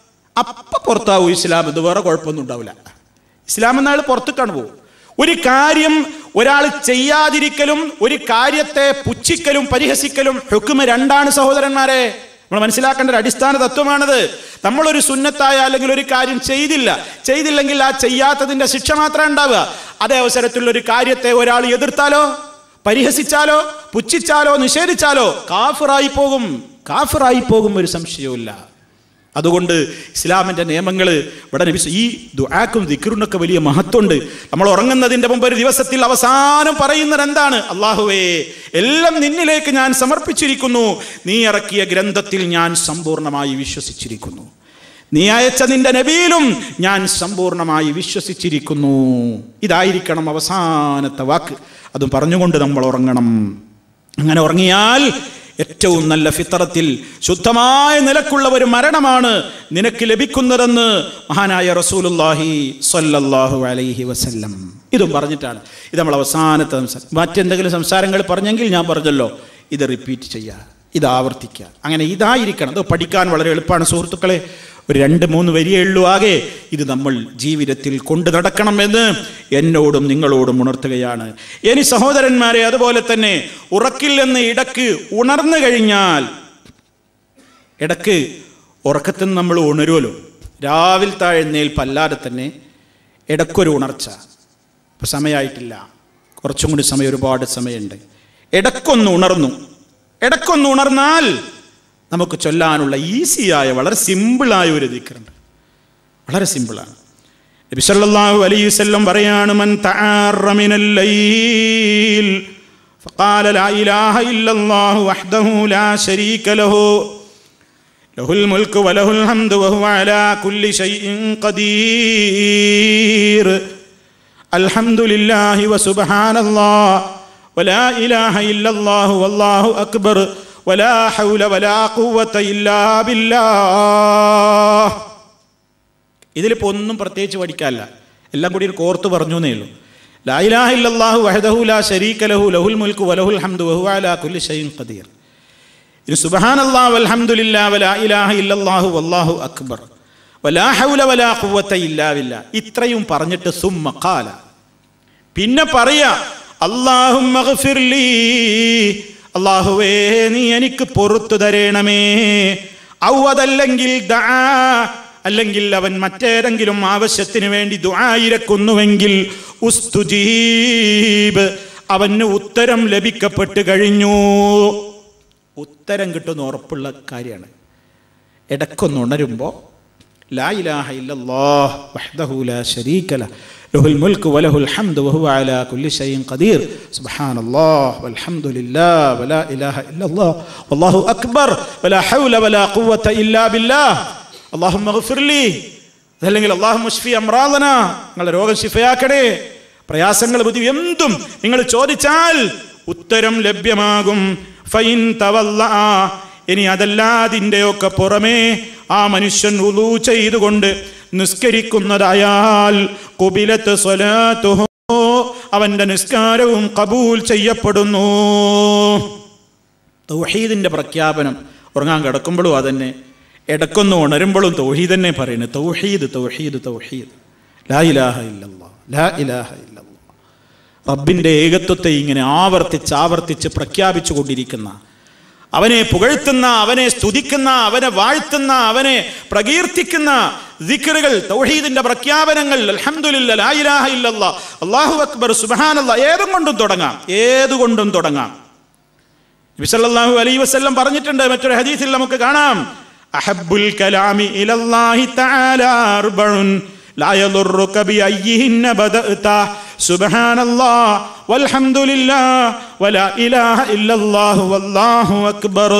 അപ്പം പുറത്താവും ഇസ്ലാം. ഇത് വേറെ കുഴപ്പമൊന്നും ഉണ്ടാവില്ല. ഇസ്ലാം എന്നാൾ പുറത്തേക്കാണ് പോകും. ഒരു കാര്യം ഒരാൾ ചെയ്യാതിരിക്കലും ഒരു കാര്യത്തെ പുച്ഛിക്കലും പരിഹസിക്കലും ഹുക്മ് രണ്ടാണ് സഹോദരന്മാരെ. നമ്മൾ മനസ്സിലാക്കേണ്ട ഒരു അടിസ്ഥാന തത്വമാണത്. നമ്മളൊരു സുന്നത്തായ അല്ലെങ്കിൽ ഒരു കാര്യം ചെയ്തില്ല ചെയ്തില്ലെങ്കിൽ ആ ചെയ്യാത്തതിന്റെ ശിക്ഷ മാത്രമേ ഉണ്ടാവുക. അതേ അവസരത്തിലുള്ള ഒരു കാര്യത്തെ ഒരാൾ എതിർത്താലോ പരിഹസിച്ചാലോ പുച്ഛിച്ചാലോ നിഷേധിച്ചാലോ കാഫിറായി പോകും കാഫിറായി പോകും ഒരു സംശയവുമില്ല. അതുകൊണ്ട് ഇസ്ലാമിൻ്റെ നിയമങ്ങൾ വളരെ ഈ ദുആക്കും ദിക്റിനൊക്കെ വലിയ മഹത്വമുണ്ട്. നമ്മൾ ഉറങ്ങുന്നതിൻ്റെ മുമ്പ് ഒരു ദിവസത്തിൽ അവസാനം പറയുന്നത് എന്താണ്? അല്ലാഹുവേ, എല്ലാം നിന്നിലേക്ക് ഞാൻ സമർപ്പിച്ചിരിക്കുന്നു, നീ ഇറക്കിയ ഗ്രന്ഥത്തിൽ ഞാൻ സമ്പൂർണ്ണമായി വിശ്വസിച്ചിരിക്കുന്നു, നീ അയച്ച നിന്റെ നബിയിലും ഞാൻ സമ്പൂർണ്ണമായി വിശ്വസിച്ചിരിക്കുന്നു. ഇതായിരിക്കണം അവസാനത്തെ വാക്ക്. അതും പറഞ്ഞുകൊണ്ട് നമ്മൾ ഉറങ്ങണം. അങ്ങനെ ഉറങ്ങിയാൽ ഏറ്റവും നല്ല ഫിത്രത്തിൽ ശുദ്ധമായ നിലക്കുള്ള ഒരു മരണമാണ് നിനക്ക് ലഭിക്കുന്നതെന്ന് മഹാനായ റസൂലുള്ളാഹി സ്വല്ലല്ലാഹു അലൈഹി വസല്ലം ഇതും പറഞ്ഞിട്ടാണ് ഇത് നമ്മൾ അവസാനത്തെ സംസാരം. മറ്റെന്തെങ്കിലും സംസാരങ്ങൾ പറഞ്ഞെങ്കിൽ ഞാൻ പറഞ്ഞല്ലോ, ഇത് റിപ്പീറ്റ് ചെയ്യുക, ഇത് ആവർത്തിക്കുക. അങ്ങനെ ഇതായിരിക്കണം. അത് പഠിക്കാൻ വളരെ എളുപ്പമാണ് സുഹൃത്തുക്കളെ. ഒരു രണ്ട് മൂന്ന് വരിയേ ഉള്ളൂ ആകെ. ഇത് നമ്മൾ ജീവിതത്തിൽ കൊണ്ടു നടക്കണമെന്ന് എന്നോടും നിങ്ങളോടും ഉണർത്തുകയാണ്. ഇനി സഹോദരന്മാരെ, അതുപോലെ തന്നെ ഉറക്കിൽ നിന്ന് ഇടക്ക് ഉണർന്നു കഴിഞ്ഞാൽ, ഇടക്ക് ഉറക്കത്തിൽ നിന്ന് നമ്മൾ ഉണരുമല്ലോ, രാവിലെ താഴ്ന്നേൽപ്പല്ലാതെ തന്നെ ഇടക്കൊരു ഉണർച്ച. ഇപ്പം സമയമായിട്ടില്ല, കുറച്ചും കൂടി സമയം, ഒരുപാട് സമയമുണ്ട്. ഇടക്കൊന്ന് ഉണർന്നു ഇടക്കൊന്ന് ഉണർന്നാൽ നമുക്ക് ചൊല്ലാനുള്ള ഈസിയായ വളരെ സിമ്പിളായ ഒരു ദിക്റുണ്ട്. വളരെ സിമ്പിളാണ്. നബി സല്ലല്ലാഹു അലൈഹി വസല്ലം പറയാണ്, മൻ തആറ മിനൽ ലൈൽ ഫഖാല ലാ ഇലാഹ ഇല്ലല്ലാഹു വഹ്ദഹു ലാ ശരീക ലഹു ലഹുൽ മുൽക്കു വലഹുൽ ഹംദു വഹുവ അലാ കുല്ലി ഷൈഇൻ ഖദീർ അൽഹംദുലില്ലാഹി വസുബ്ഹാനല്ലാഹ് വലാ ഇലാഹ ഇല്ലല്ലാഹു വല്ലാഹു അക്ബർ വലാ ഹൗല വലാ ഖുവത ഇല്ലാ ബില്ലാഹ്. ഇതിലിപ്പോൾ ഒന്നും പ്രത്യേകിച്ച് പഠിക്കാനില്ല, എല്ലാം കൂടി ഒരു കോർത്ത് പറഞ്ഞു എന്നേ ഉള്ളൂ. ലാ ഇലാഹ ഇല്ലല്ലാഹു വഹ്ദഹു ലാ ശരീക ലഹു ലഹുൽ മുൽക്കു വലഹുൽ ഹംദു വഹുവ അലാ കുല്ലി ഷൈഇൻ ഖദീർ. ഇനി സുബ്ഹാനല്ലാഹ് വൽഹംദുലില്ലാഹ് വലാ ഇലാഹ ഇല്ലല്ലാഹു വല്ലാഹു അക്ബർ വലാ ഹൗല വലാ ഖുവത ഇല്ലാ ബില്ലാഹ്. ഇത്രയും പറഞ്ഞിട്ട് സുമ്മ ഖാല, പിന്നെ പറയാ, അല്ലാഹുമ്മ ഗ്ഫിർലി, അല്ലാഹുവേ നീ എനിക്ക് പൊറുത്തു തരണമേ. ഔ അതല്ലെങ്കിൽ ദആ, അല്ലെങ്കിൽ അവൻ മറ്റേതെങ്കിലും ആവശ്യത്തിന് വേണ്ടി ദുആ ഇരക്കുന്നുവെങ്കിൽ ഉസ്തുജീബ്, അവന് ഉത്തരം ലഭിക്കപ്പെട്ട് കഴിഞ്ഞു. ഉത്തരം കിട്ടുന്ന ഉറപ്പുള്ള കാര്യമാണ്. ഇടക്കൊന്ന് ഉണരുമ്പോൾ ലാ ഇലാഹ ഇല്ലല്ലാഹ് വഹ്ദഹു ലാ ശരീക ലഹു ലഹുൽ മുൽക്കു വലഹുൽ ഹംദു വഹുവ അലാ കുല്ലി ഷൈഇൻ ഖദീർ സുബ്ഹാനല്ലാഹ് വൽഹംദുലില്ലാഹ് വലാ ഇലാഹ ഇല്ലല്ലാഹ് വല്ലാഹു അക്ബർ വലാ ഹൗല വലാ ഖുവത ഇല്ലാ ബില്ലാഹ് അല്ലാഹുമ്മ ഗ്ഫിർലി, അതല്ലെങ്കിൽ അല്ലാഹുമ്മ ശ്ഫി അംറാദനാ, നിങ്ങളുടെ രോഗം ശിഫയാക്കണേ, പ്രയാസങ്ങൾ ബുദ്ധി എന്തും നിങ്ങൾ ചോദിച്ചാൽ ഉത്തരം ലഭ്യമാകും. ഫൈൻ തവല്ല, ഇനി അതല്ല അതിൻ്റെയൊക്കെ പുറമേ ആ മനുഷ്യൻ വുളൂ ചെയ്തുകൊണ്ട് നിസ്കരിക്കുന്നതായാൽ ഖുബിലത്ത് സ്വലാത്തുഹു, അവന്റെ നിസ്കാരവും ഖബൂൽ ചെയ്യപ്പെടുന്നു. തൗഹീദിന്റെ പ്രഖ്യാപനം ഉറങ്ങാൻ കിടക്കുമ്പോഴും അതന്നെ, ഇടക്കൊന്ന് ഉണരുമ്പോഴും തൗഹീദ് തന്നെ പറയുന്നത്. തൗഹീദ് തൗഹീദ് തൗഹീദ്, ലാ ഇലാഹ ഇല്ലല്ലാഹ് ലാ ഇലാഹ ഇല്ലല്ലാഹ്. റബ്ബിൻ്റെ ഏകത്വത്തെ ഇങ്ങനെ ആവർത്തിച്ച് ആവർത്തിച്ച് പ്രഖ്യാപിച്ചു കൊണ്ടിരിക്കുന്ന, അവനെ പുകഴ്ത്തുന്ന, അവനെ സ്തുതിക്കുന്ന, അവനെ വാഴ്ത്തുന്ന, അവനെ പ്രകീർത്തിക്കുന്ന ദിക്റുകൾ, തൗഹീദിന്റെ പ്രഖ്യാപനങ്ങൾ, അൽഹംദുലില്ലാഹ്, ലാ ഇലാഹ ഇല്ലല്ലാഹ്, അല്ലാഹു അക്ബർ, സുബ്ഹാനല്ലാഹ്, ഏതും കൊണ്ടും തുടങ്ങാം, ഏതുകൊണ്ടും തുടങ്ങാം. നബി സല്ലല്ലാഹു അലൈഹി വസല്ലം പറഞ്ഞിട്ടുണ്ട്, മറ്റൊരു ഹദീസിൽ നമുക്ക് കാണാം, അഹബ്ബുൽ കലാമി ഇലല്ലാഹി തആല അർബഉൻ ലാ യദുറുക ബിഅയ്യിഹിന്ന ബദഅത സുബ്ഹാനല്ലാഹ് വൽഹംദുലില്ലാഹ് വലാ ഇലാഹ ഇല്ലല്ലാഹു വല്ലാഹു അക്ബർ.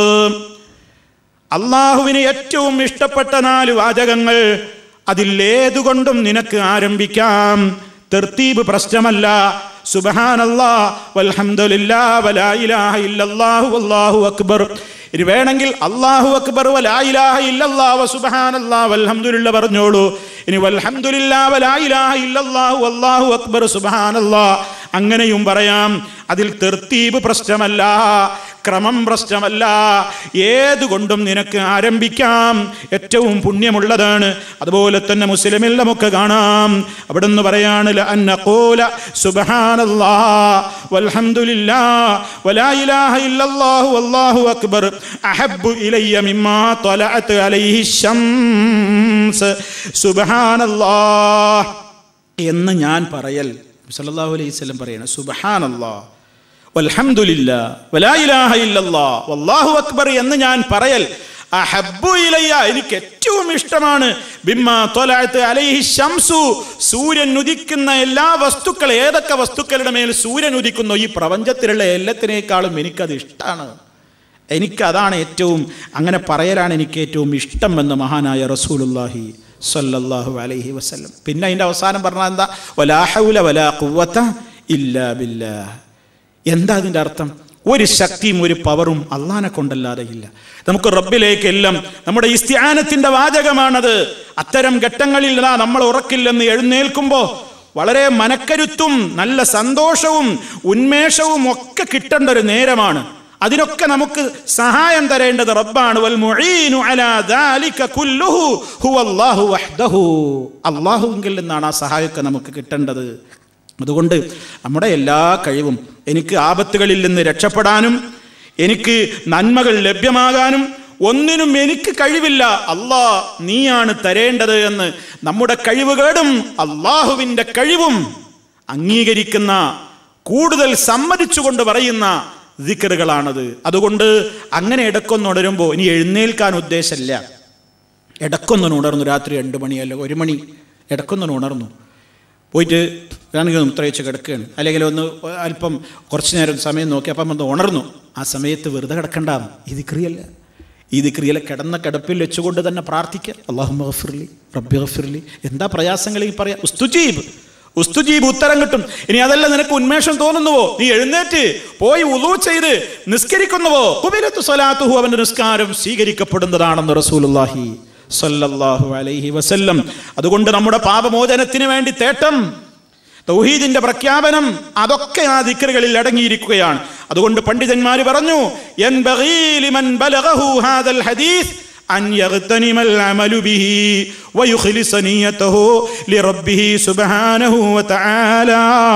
അല്ലാഹുവിന് ഏറ്റവും ഇഷ്ടപ്പെട്ട നാല് വാചകങ്ങൾ, അതിലേതുകൊണ്ടും നിനക്ക് ആരംഭിക്കാം, തർത്തീബ് പ്രശ്നമല്ല. സുബ്ഹാനല്ലാഹ് വൽഹംദുലില്ലാഹ് വലാ ഇലാഹ ഇല്ലല്ലാഹു വല്ലാഹു അക്ബർ. ഇനി വേണമെങ്കിൽ അല്ലാഹു അക്ബർ വലാ ഇലാഹ ഇല്ലല്ലാഹു വസുബ്ഹാനല്ലാഹ് വൽഹംദുലില്ലാഹ് പറഞ്ഞോളൂ. ഇനി വൽഹംദുലില്ലാഹ് വലാ ഇലാഹ ഇല്ലല്ലാഹു വല്ലാഹു അക്ബർ സുബ്ഹാനല്ലാഹ് അങ്ങനെയും പറയാം. അതിൽ തർത്തീബ് പ്രശ്നമല്ല, ക്രമം പ്രശ്നമല്ല, ഏതുകൊണ്ടും നിനക്ക് ആരംഭിക്കാം, ഏറ്റവും പുണ്യമുള്ളതാണ്. അതുപോലെ തന്നെ മുസ്ലിമിൽ നമുക്ക് കാണാം, അവിടെ നിന്ന് പറയാണ് ലഅന്നഖൂല സുബ്ഹാനല്ലാഹ് വൽഹംദുലില്ലാഹ് വലാ ഇലാഹ ഇല്ലല്ലാഹു വല്ലാഹു അക്ബർ അഹബ്ബു ഇലയ്യ മിമ്മാ ത്വലഅത് അലൈഹി ശംസ് സുബ്ഹാനല്ലാഹ് എന്ന് ഞാൻ പറയൽ. സല്ലല്ലാഹു അലൈഹി വസല്ലം പറയാണ് സുബ്ഹാനല്ലാഹ് വൽഹംദുലില്ലാഹ് വലാ ഇലാഹ ഇല്ലല്ലാഹ് വല്ലാഹു അക്ബർ എന്ന് ഞാൻ പറയൽ അഹബ്ബു ഇലയ്യ, എനിക്ക് ഏറ്റവും ഇഷ്ടമാണ്, ബിമ്മാ ത്വലഅത് അലൈഹി ശംസു, സൂര്യൻ ഉദിക്കുന്ന എല്ലാ വസ്തുക്കൾ, ഏതൊക്കെ വസ്തുക്കളുടെ മേൽ സൂര്യൻ ഉദിക്കുന്നു, ഈ പ്രപഞ്ചത്തിലുള്ള എല്ലാത്തിനേക്കാളും എനിക്കത് ഇഷ്ടമാണ്, എനിക്കതാണ് ഏറ്റവും, അങ്ങനെ പറയലാണ് എനിക്ക് ഏറ്റവും ഇഷ്ടം എന്ന് മഹാനായ റസൂലുള്ളാഹി സ്വല്ലല്ലാഹു അലൈഹി വസല്ലം. പിന്നെ അതിൻ്റെ അവസാനം പറഞ്ഞാൽ എന്താ, വലാ ഹൗല വലാ ഖുവത ഇല്ലാ ബില്ലാഹ്. എന്താ അതിൻ്റെ അർത്ഥം? ഒരു ശക്തിയും ഒരു പവറും അള്ളാനെ കൊണ്ടല്ലാതെ ഇല്ല. നമുക്ക് റബ്ബിലേക്ക് എല്ലാം, നമ്മുടെ ഇസ്തിആനത്തിന്റെ വാചകമാണത്. അത്തരം ഘട്ടങ്ങളിൽ നമ്മൾ ഉറക്കില്ലെന്ന് എഴുന്നേൽക്കുമ്പോൾ വളരെ മനക്കരുത്തും നല്ല സന്തോഷവും ഉന്മേഷവും ഒക്കെ കിട്ടേണ്ട ഒരു നേരമാണ്. അതിനൊക്കെ നമുക്ക് സഹായം തരേണ്ടത് റബ്ബാണ്. വൽ മുഈനു അലാ ദാലിക കുല്ലുഹു ഹുവല്ലാഹു വഹ്ദഹു. അല്ലാഹുവിൽ നിന്നാണ് ആ സഹായമൊക്കെ നമുക്ക് കിട്ടേണ്ടത്. അതുകൊണ്ട് നമ്മുടെ എല്ലാ കഴിവും, എനിക്ക് ആപത്തുകളിൽ നിന്ന് രക്ഷപ്പെടാനും എനിക്ക് നന്മകൾ ലഭ്യമാകാനും ഒന്നിനും എനിക്ക് കഴിവില്ല, അല്ലാ നീയാണ് തരേണ്ടത് എന്ന് നമ്മുടെ കഴിവുകേടും അള്ളാഹുവിൻ്റെ കഴിവും അംഗീകരിക്കുന്ന, കൂടുതൽ സമ്മതിച്ചുകൊണ്ട് പറയുന്ന ദിക്റുകളാണത്. അതുകൊണ്ട് അങ്ങനെ ഇടക്കൊന്നുണരുമ്പോൾ, ഇനി എഴുന്നേൽക്കാൻ ഉദ്ദേശമില്ല, ഇടക്കൊന്നു ഉണർന്നു, രാത്രി രണ്ട് മണിയല്ല ഒരു മണി ഇടക്കൊന്നു ഉണർന്നു, പോയിട്ട് വേണമെങ്കിൽ മുത്രയിച്ച് കിടക്കുകയാണ്, അല്ലെങ്കിൽ ഒന്ന് അല്പം കുറച്ച് നേരം സമയം നോക്കി അപ്പം ഒന്ന് ഉണർന്നു, ആ സമയത്ത് വെറുതെ കിടക്കണ്ട, ഈ ദിക്റിയല്ല, ഈ ദിക്റിയല്ല കിടന്ന കിടപ്പിൽ വെച്ചുകൊണ്ട് തന്നെ പ്രാർത്ഥിക്കുക, അല്ലാഹുമ്മ ഗഫിർലി റബ്ബി ഗഫിർലി. എന്താ പ്രയാസങ്ങളിൽ പറയാം, ഉസ്തുജീബ് ഉസ്തുജീബ്, ഉത്തരം കിട്ടും. ഇനി അതല്ല നിനക്ക് ഉന്മേഷം തോന്നുന്നുവോ, നീ എഴുന്നേറ്റ് പോയി വുളൂ ചെയ്ത് നിസ്കരിക്കുന്നുവോ, ഖുബിലത്തു സ്വലാത്തുഹു, അവന്റെ നിസ്കാരം സ്വീകരിക്കപ്പെടുന്നതാണെന്ന് റസൂലുള്ളാഹി സ്വല്ലല്ലാഹു അലൈഹി വസല്ലം. അതുകൊണ്ട് നമ്മുടെ പാപമോചനത്തിന് വേണ്ടി തേട്ടം, തൗഹീദിന്റെ പ്രഖ്യാപനം, അതൊക്കെ ആ ദിക്റുകളിൽ അടങ്ങിയിരിക്കുകയാണ്. അതുകൊണ്ട് പണ്ഡിതന്മാർ പറഞ്ഞു, യൻബഗീ ലിമൻ ബലഗഹു ഹാദൽ ഹദീസ് അൻ യഗ്തനിമൽ അമലു ബിഹി വയുഖ്ലിസ നിയ്യതഹു ലിറബ്ബിഹി സുബ്ഹാനഹു വതആല.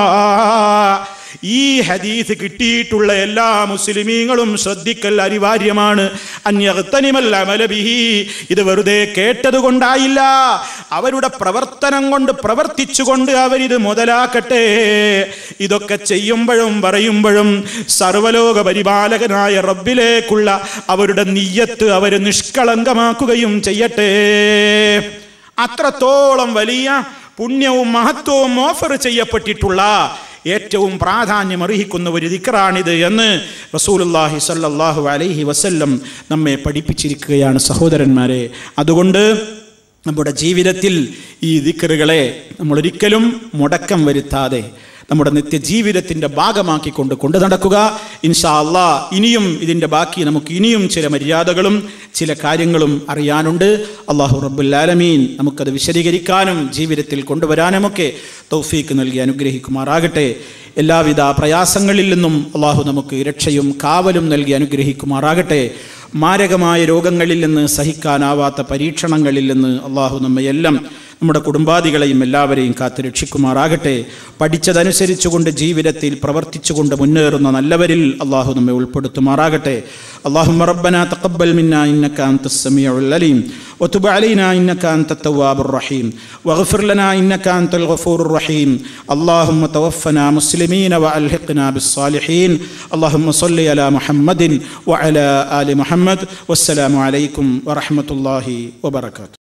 ഈ ഹദീസ് കിട്ടിയിട്ടുള്ള എല്ലാ മുസ്ലിമീങ്ങളും ശ്രദ്ധിക്കൽ അനിവാര്യമാണ്. അന്യഗ്തനിമൽ അമല ബിഹി, ഇത് വെറുതെ കേട്ടതുകൊണ്ടായില്ല, അവരുടെ പ്രവർത്തനം കൊണ്ട് പ്രവർത്തിച്ചുകൊണ്ട് അവരിത് മുതലാക്കട്ടെ. ഇതൊക്കെ ചെയ്യുമ്പോഴും പറയുമ്പോഴും സർവലോക പരിപാലകനായ റബ്ബിലേക്കുള്ള അവരുടെ നിയ്യത്ത് അവർ നിഷ്കളങ്കമാക്കുകയും ചെയ്യട്ടെ. അത്രത്തോളം വലിയ പുണ്യവും മഹത്വവും ഓഫർ ചെയ്യപ്പെട്ടിട്ടുള്ള ഏറ്റവും പ്രാധാന്യം അർഹിക്കുന്ന ഒരു ദിക്റാണിത് എന്ന് റസൂലുള്ളാഹി സ്വല്ലല്ലാഹു അലൈഹി വസല്ലം നമ്മെ പഠിപ്പിച്ചിരിക്കുകയാണ് സഹോദരന്മാരെ. അതുകൊണ്ട് നമ്മുടെ ജീവിതത്തിൽ ഈ ദിക്റുകളെ നമ്മളൊരിക്കലും മുടക്കം വരുത്താതെ, നമ്മുടെ നിത്യജീവിതത്തിൻ്റെ ഭാഗമാക്കിക്കൊണ്ട് കൊണ്ടു നടക്കുക. ഇൻഷാ അല്ലാ ഇനിയും ഇതിൻ്റെ ബാക്കി നമുക്ക് ഇനിയും ചില മര്യാദകളും ചില കാര്യങ്ങളും അറിയാനുണ്ട്. അല്ലാഹു റബ്ബുൽ ആലമീൻ നമുക്കത് വിശദീകരിക്കാനും ജീവിതത്തിൽ കൊണ്ടുവരാനുമൊക്കെ തൗഫീക്ക് നൽകി അനുഗ്രഹിക്കുമാറാകട്ടെ. എല്ലാവിധ പ്രയാസങ്ങളിൽ നിന്നും അല്ലാഹു നമുക്ക് രക്ഷയും കാവലും നൽകി അനുഗ്രഹിക്കുമാറാകട്ടെ. മാരകമായ രോഗങ്ങളിൽ നിന്ന്, സഹിക്കാനാവാത്ത പരീക്ഷണങ്ങളിൽ നിന്ന് അല്ലാഹു നമ്മയെല്ലാം നമ്മുടെ കുടുംബാദികളെയും എല്ലാവരെയും കാത്ത് രക്ഷിക്കുമാറാകട്ടെ. പഠിച്ചതനുസരിച്ചുകൊണ്ട് ജീവിതത്തിൽ പ്രവർത്തിച്ചുകൊണ്ട് മുന്നേറുന്ന നല്ലവരിൽ അല്ലാഹു നമ്മെ ഉൾപ്പെടുത്തുമാറാകട്ടെ. അല്ലാഹുമ്മ റബ്ബനാ തഖബ്ബൽ മിന്നാ ഇന്നക അൻതസ് സമീഉൽ അലീം വതുബ് അലൈനാ ഇന്നക അൻതത് തവ്വാബുർ റഹീം വഗ്ഫിർ ലനാ ഇന്നക അൻതൽ ഗഫൂറുർ റഹീം. അല്ലാഹുമ്മ തവഫനാ മുസ്ലിമീന വഅൽഹിഖ്നാ ബിസ്സാലിഹീൻ. അല്ലാഹുമ്മ സ്വല്ലി അലാ മുഹമ്മദിൻ വഅലാ ആലി മുഹമ്മദ്. വസ്സലാമു അലൈക്കും വറഹ്മത്തുള്ളാഹി വബറകാതുഹു.